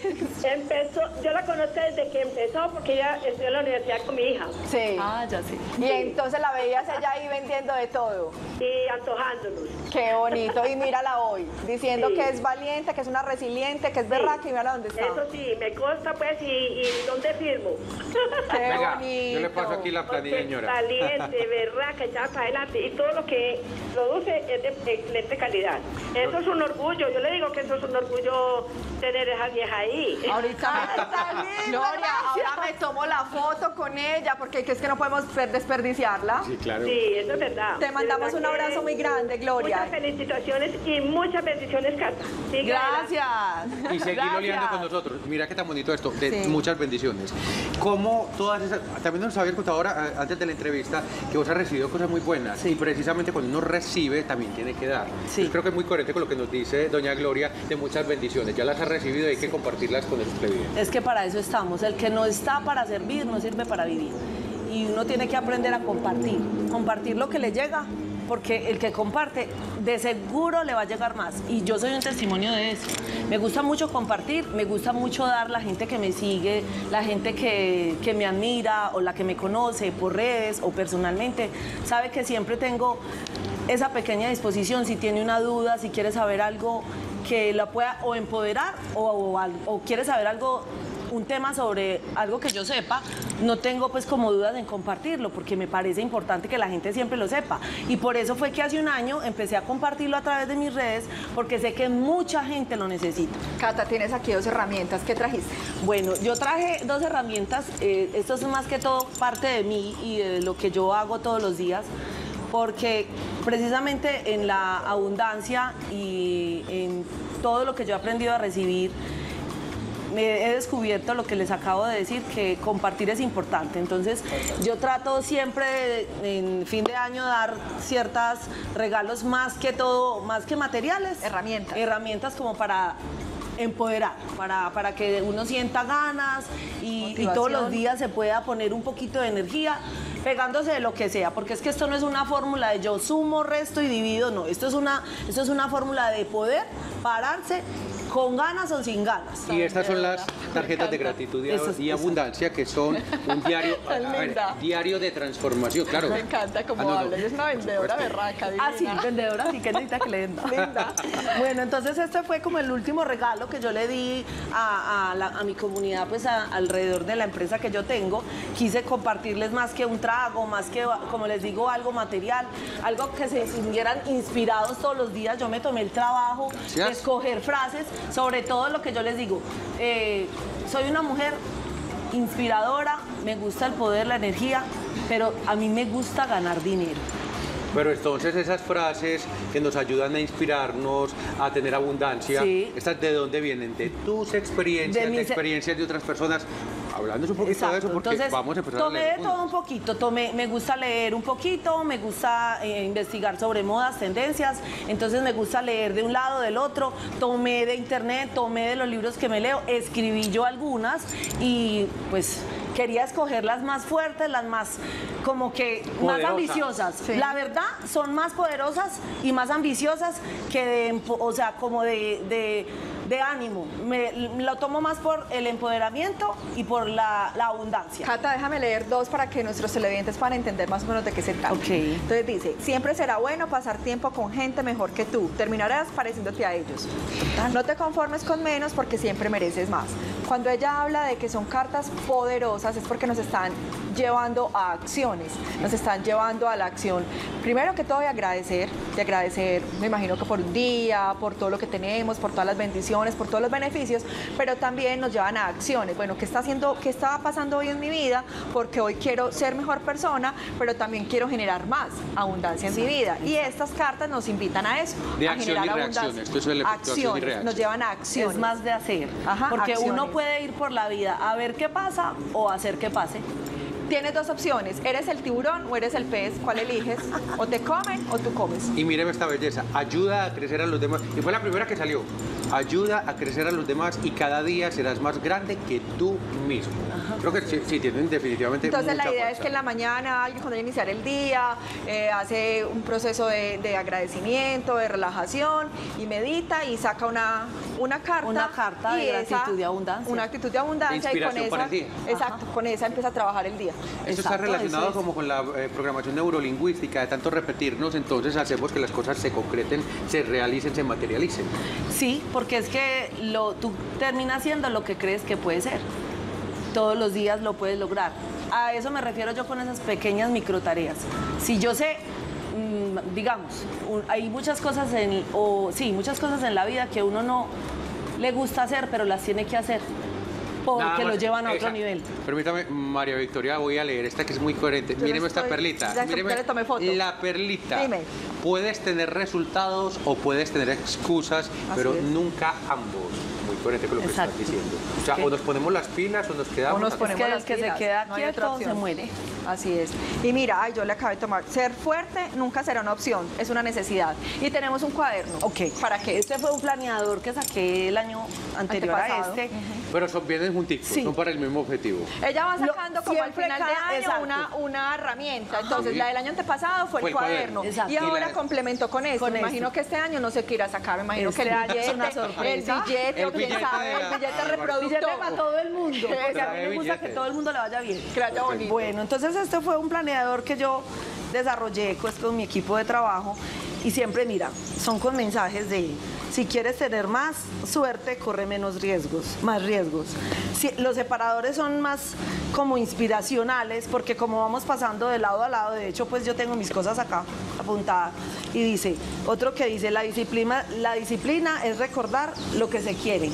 Empezó, yo la conozco desde que empezó porque ella estudió en la universidad con mi hija Sí. Ah, ya sé. Y entonces la veías ella ahí vendiendo de todo. y antojándonos. Qué bonito. Y mírala hoy, diciendo Sí. que es valiente, que es una resiliente, que es berraca, y mírala dónde está. Eso sí, me consta pues y, y ¿dónde firmo? Qué Venga, bonito. yo le paso aquí la planilla, Porque señora. valiente, berraca, echada para adelante y todo lo que produce es de excelente calidad. Eso es un orgullo, yo le digo que eso es un orgullo tener esa vieja ahí. Ahorita, Gloria, ahora me tomo la foto con ella, porque es que no podemos per- desperdiciarla. Sí, claro. Sí, eso es verdad. Te De mandamos verdad un que abrazo muy grande, Gloria. Muchas felicitaciones y muchas bendiciones, Cata. Sigue adelante. Gracias. Y seguir Gracias. oleando con nosotros. Mira qué tan bonito esto, de Sí. muchas bendiciones. Como todas esas, también nos habías contado ahora, a- antes de la entrevista, que vos has recibido cosas muy buenas. Sí. Y precisamente cuando uno recibe, también tiene que dar. Sí. Yo creo que es muy coherente con lo que nos dice doña Gloria, de muchas bendiciones. Ya las has recibido y hay que compartirlas con esos televidentes. Es que para eso estamos. El que no está para servir no sirve para vivir. Y uno tiene que aprender a compartir. Compartir lo que le llega, porque el que comparte de seguro le va a llegar más. Y yo soy un testimonio de eso. Me gusta mucho compartir, me gusta mucho dar la gente que me sigue, la gente que, que me admira o la que me conoce por redes o personalmente. Sabe que siempre tengo esa pequeña disposición. Si tiene una duda, si quiere saber algo que la pueda o empoderar o, o, al- o quiere saber algo, un tema sobre algo que yo sepa, no tengo pues como dudas en compartirlo, porque me parece importante que la gente siempre lo sepa. Y por eso fue que hace un año empecé a compartirlo a través de mis redes, porque sé que mucha gente lo necesita. Cata, tienes aquí dos herramientas. ¿Qué trajiste? Bueno, yo traje dos herramientas, eh, esto es más que todo parte de mí y de lo que yo hago todos los días, porque precisamente en la abundancia y en todo lo que yo he aprendido a recibir, me he descubierto lo que les acabo de decir, que compartir es importante. Entonces, yo trato siempre en fin de año dar ciertos regalos, más que todo, más que materiales. Herramientas. Herramientas como para empoderar, para, para que uno sienta ganas y, y todos Motivación. los días se pueda poner un poquito de energía pegándose de lo que sea, porque es que esto no es una fórmula de yo sumo, resto y divido, no, esto es una, esto es una fórmula de poder pararse con ganas o sin ganas. Y estas son las tarjetas de gratitud y, Eso es- y eso. abundancia, que son un diario, a Tan ver, linda. diario de transformación, claro. Me encanta cómo Ah, no, no. habla. Ella es una vendedora Por supuesto. berraca, Ah, sí, divina. vendedora, sí que necesita que le den. Linda. Bueno, entonces este fue como el último regalo que yo le di a, a la- a mi comunidad, pues a- alrededor de la empresa que yo tengo. Quise compartirles más que un trago, más que, como les digo, algo material, algo que se sintieran inspirados todos los días. Yo me tomé el trabajo de Gracias. escoger frases, sobre todo lo que yo les digo. Eh, soy una mujer inspiradora, me gusta el poder, la energía, pero a mí me gusta ganar dinero. Pero entonces esas frases que nos ayudan a inspirarnos, a tener abundancia, Sí. ¿estas de dónde vienen? ¿De tus experiencias, De de, mis- experiencias de otras personas? hablándonos un poquito Exacto. de eso porque Entonces, vamos a empezar a tomé leer. de todo un poquito, tomé, me gusta leer un poquito, me gusta eh, investigar sobre modas, tendencias, entonces me gusta leer de un lado, del otro, tomé de internet, tomé de los libros que me leo, escribí yo algunas y pues quería escoger las más fuertes, las más como que Poderosas. más ambiciosas. Sí. La verdad, son más poderosas y más ambiciosas que de, empo- o sea, como de, de, de ánimo. Me, lo tomo más por el empoderamiento y por la, la abundancia. Cata, déjame leer dos para que nuestros televidentes puedan entender más o menos de qué se trata. Ok. Entonces dice, siempre será bueno pasar tiempo con gente mejor que tú. Terminarás pareciéndote a ellos. No te conformes con menos porque siempre mereces más. Cuando ella habla de que son cartas poderosas es porque nos están llevando a acciones, nos están llevando a la acción. Primero que todo de agradecer, de agradecer, me imagino que por un día, por todo lo que tenemos, por todas las bendiciones, por todos los beneficios, pero también nos llevan a acciones. Bueno, ¿qué está haciendo, qué está pasando hoy en mi vida? Porque hoy quiero ser mejor persona, pero también quiero generar más abundancia en mi vida. Y estas cartas nos invitan a eso, De a acción generar y reacción. abundancia. Esto es el efecto acción y Acciones, reacción. nos llevan a acciones. Es más de hacer. Ajá, porque acciones. uno puede ir por la vida a ver qué pasa o hacer que pase. Tienes dos opciones, ¿eres el tiburón o eres el pez? ¿Cuál eliges? O te comen o tú comes. Y míreme esta belleza, ayuda a crecer a los demás. Y fue la primera que salió. Ayuda a crecer a los demás y cada día serás más grande que tú mismo. Creo que sí, sí, tienen definitivamente Entonces la mucha idea es fuerza. que en la mañana alguien cuando va a iniciar el día eh, hace un proceso de, de agradecimiento, de relajación y medita y saca una, una carta. Una carta de y gratitud y abundancia. Una actitud de abundancia De y con inspiración para esa, el día. exacto, con esa empieza a trabajar el día. Esto está Exacto, relacionado eso es. como con la eh, programación neurolingüística, de tanto repetirnos, entonces hacemos que las cosas se concreten, se realicen, se materialicen. Sí, porque es que lo, tú terminas siendo lo que crees que puede ser. Todos los días lo puedes lograr. A eso me refiero yo con esas pequeñas microtareas. Si yo sé, mm, digamos, un- hay muchas cosas en, o sí, muchas cosas en la vida que uno no le gusta hacer, pero las tiene que hacer porque Nada lo más, llevan a otro esa. nivel. Permítame, María Victoria, voy a leer esta que es muy coherente. Yo Míreme no esta estoy- perlita. ya- Míreme ya le tomé foto. la perlita. Dime. Puedes tener resultados o puedes tener excusas, pero es. nunca ambos. Muy coherente con lo que Exacto. estás diciendo. O sea, ¿Qué? o nos ponemos las pilas o nos quedamos. O nos así. ponemos Es que el las que se pilas, queda no hay otra quieto opción. se muere. Así es. Y mira, ay, yo le acabé de tomar. Ser fuerte nunca será una opción, es una necesidad. Y tenemos un cuaderno. Ok. ¿Para qué? Este fue un planeador que saqué el año anterior a Antepasado. este. Pero son vienen juntitos, Sí. son para el mismo objetivo. Ella va Lo- sacando como al siempre final de cada- año exacto. una, una herramienta. Entonces, Sí. la del año antepasado fue, Fue el el cuaderno. cuaderno. Exacto. Y Y ahora la- complementó con eso. Con me imagino esto. que este año no se quiera sacar. Me imagino Este que el año es billete, una sorpresa. el billete, El o quién billete sabe, de la- el billete ah, reproductor. Billete para todo el mundo, porque a mí Trae me gusta billete. que todo el mundo le vaya bien. Que vaya bonito. Bueno, entonces este fue un planeador que yo desarrollé pues, con mi equipo de trabajo y siempre, mira, son con mensajes de si quieres tener más suerte, corre menos riesgos, más riesgos. Si- los separadores son más como inspiracionales porque como vamos pasando de lado a lado, de hecho pues yo tengo mis cosas acá apuntadas y dice, otro que dice, la disciplina, la disciplina es recordar lo que se quiere.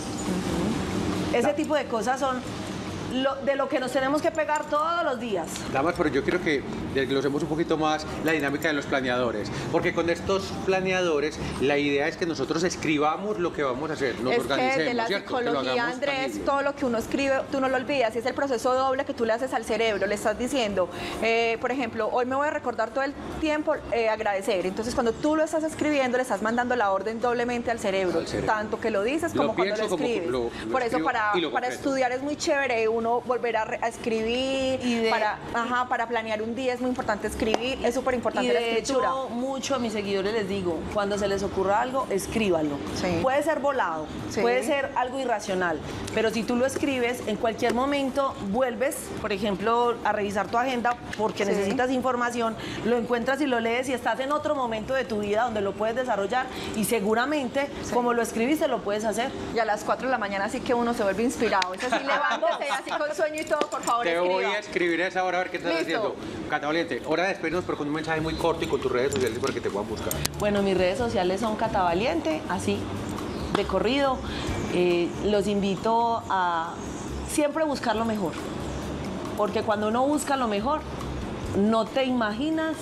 Ese tipo de cosas son lo- de lo que nos tenemos que pegar todos los días. Damas, pero yo quiero que desglosemos un poquito más la dinámica de los planeadores, porque con estos planeadores la idea es que nosotros escribamos lo que vamos a hacer, nos Es que organicemos, de la ¿cierto? Que lo psicología, hagamos Andrés, tangible. todo lo que uno escribe, tú no lo olvidas, y es el proceso doble que tú le haces al cerebro, le estás diciendo, eh, por ejemplo, hoy me voy a recordar todo el tiempo eh, agradecer, entonces cuando tú lo estás escribiendo, le estás mandando la orden doblemente al cerebro, Al cerebro. tanto que lo dices Lo como cuando pienso lo como escribes. lo- lo por eso escribo para, y lo para concreto. estudiar es muy chévere uno volver a, re- a escribir, Y de- para, ajá, para planear un día es muy importante escribir, es súper importante Y la de escritura. hecho, mucho a mis seguidores les digo, cuando se les ocurra algo, escríbanlo. Sí. Puede ser volado, Sí. puede ser algo irracional, pero si tú lo escribes, en cualquier momento vuelves, por ejemplo, a revisar tu agenda porque Sí. necesitas información, lo encuentras y lo lees y estás en otro momento de tu vida donde lo puedes desarrollar y seguramente, Sí. como lo escribiste, lo puedes hacer. Y a las cuatro de la mañana así que uno se vuelve inspirado. Es así, levántese así con sueño y todo, por favor, Te escriba. voy a escribir a esa hora a ver qué estás Listo. haciendo. Cata Valiente, hora de despedirnos, pero con un mensaje muy corto y con tus redes sociales para que te puedan buscar. Bueno, mis redes sociales son Cata Valiente, así, de corrido. Eh, los invito a siempre buscar lo mejor, porque cuando uno busca lo mejor, no te imaginas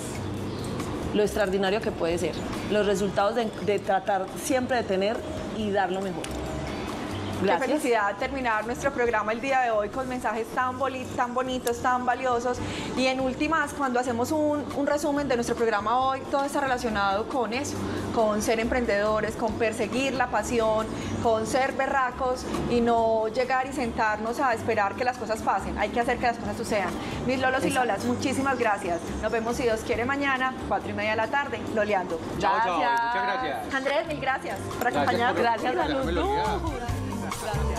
lo extraordinario que puede ser, los resultados de, de tratar siempre de tener y dar lo mejor. Gracias. Qué felicidad terminar nuestro programa el día de hoy con mensajes tan, boli- tan bonitos, tan valiosos. Y en últimas, cuando hacemos un, un resumen de nuestro programa hoy, todo está relacionado con eso, con ser emprendedores, con perseguir la pasión, con ser berracos y no llegar y sentarnos a esperar que las cosas pasen. Hay que hacer que las cosas sucedan. Mis lolos y lolas, muchísimas gracias. Nos vemos, si Dios quiere, mañana, cuatro y media de la tarde, loleando. Chao, chao. Gracias. Muchas gracias. Andrés, mil gracias por Gracias acompañarnos. por- Gracias a los Déjame olvidar. dos. Gracias.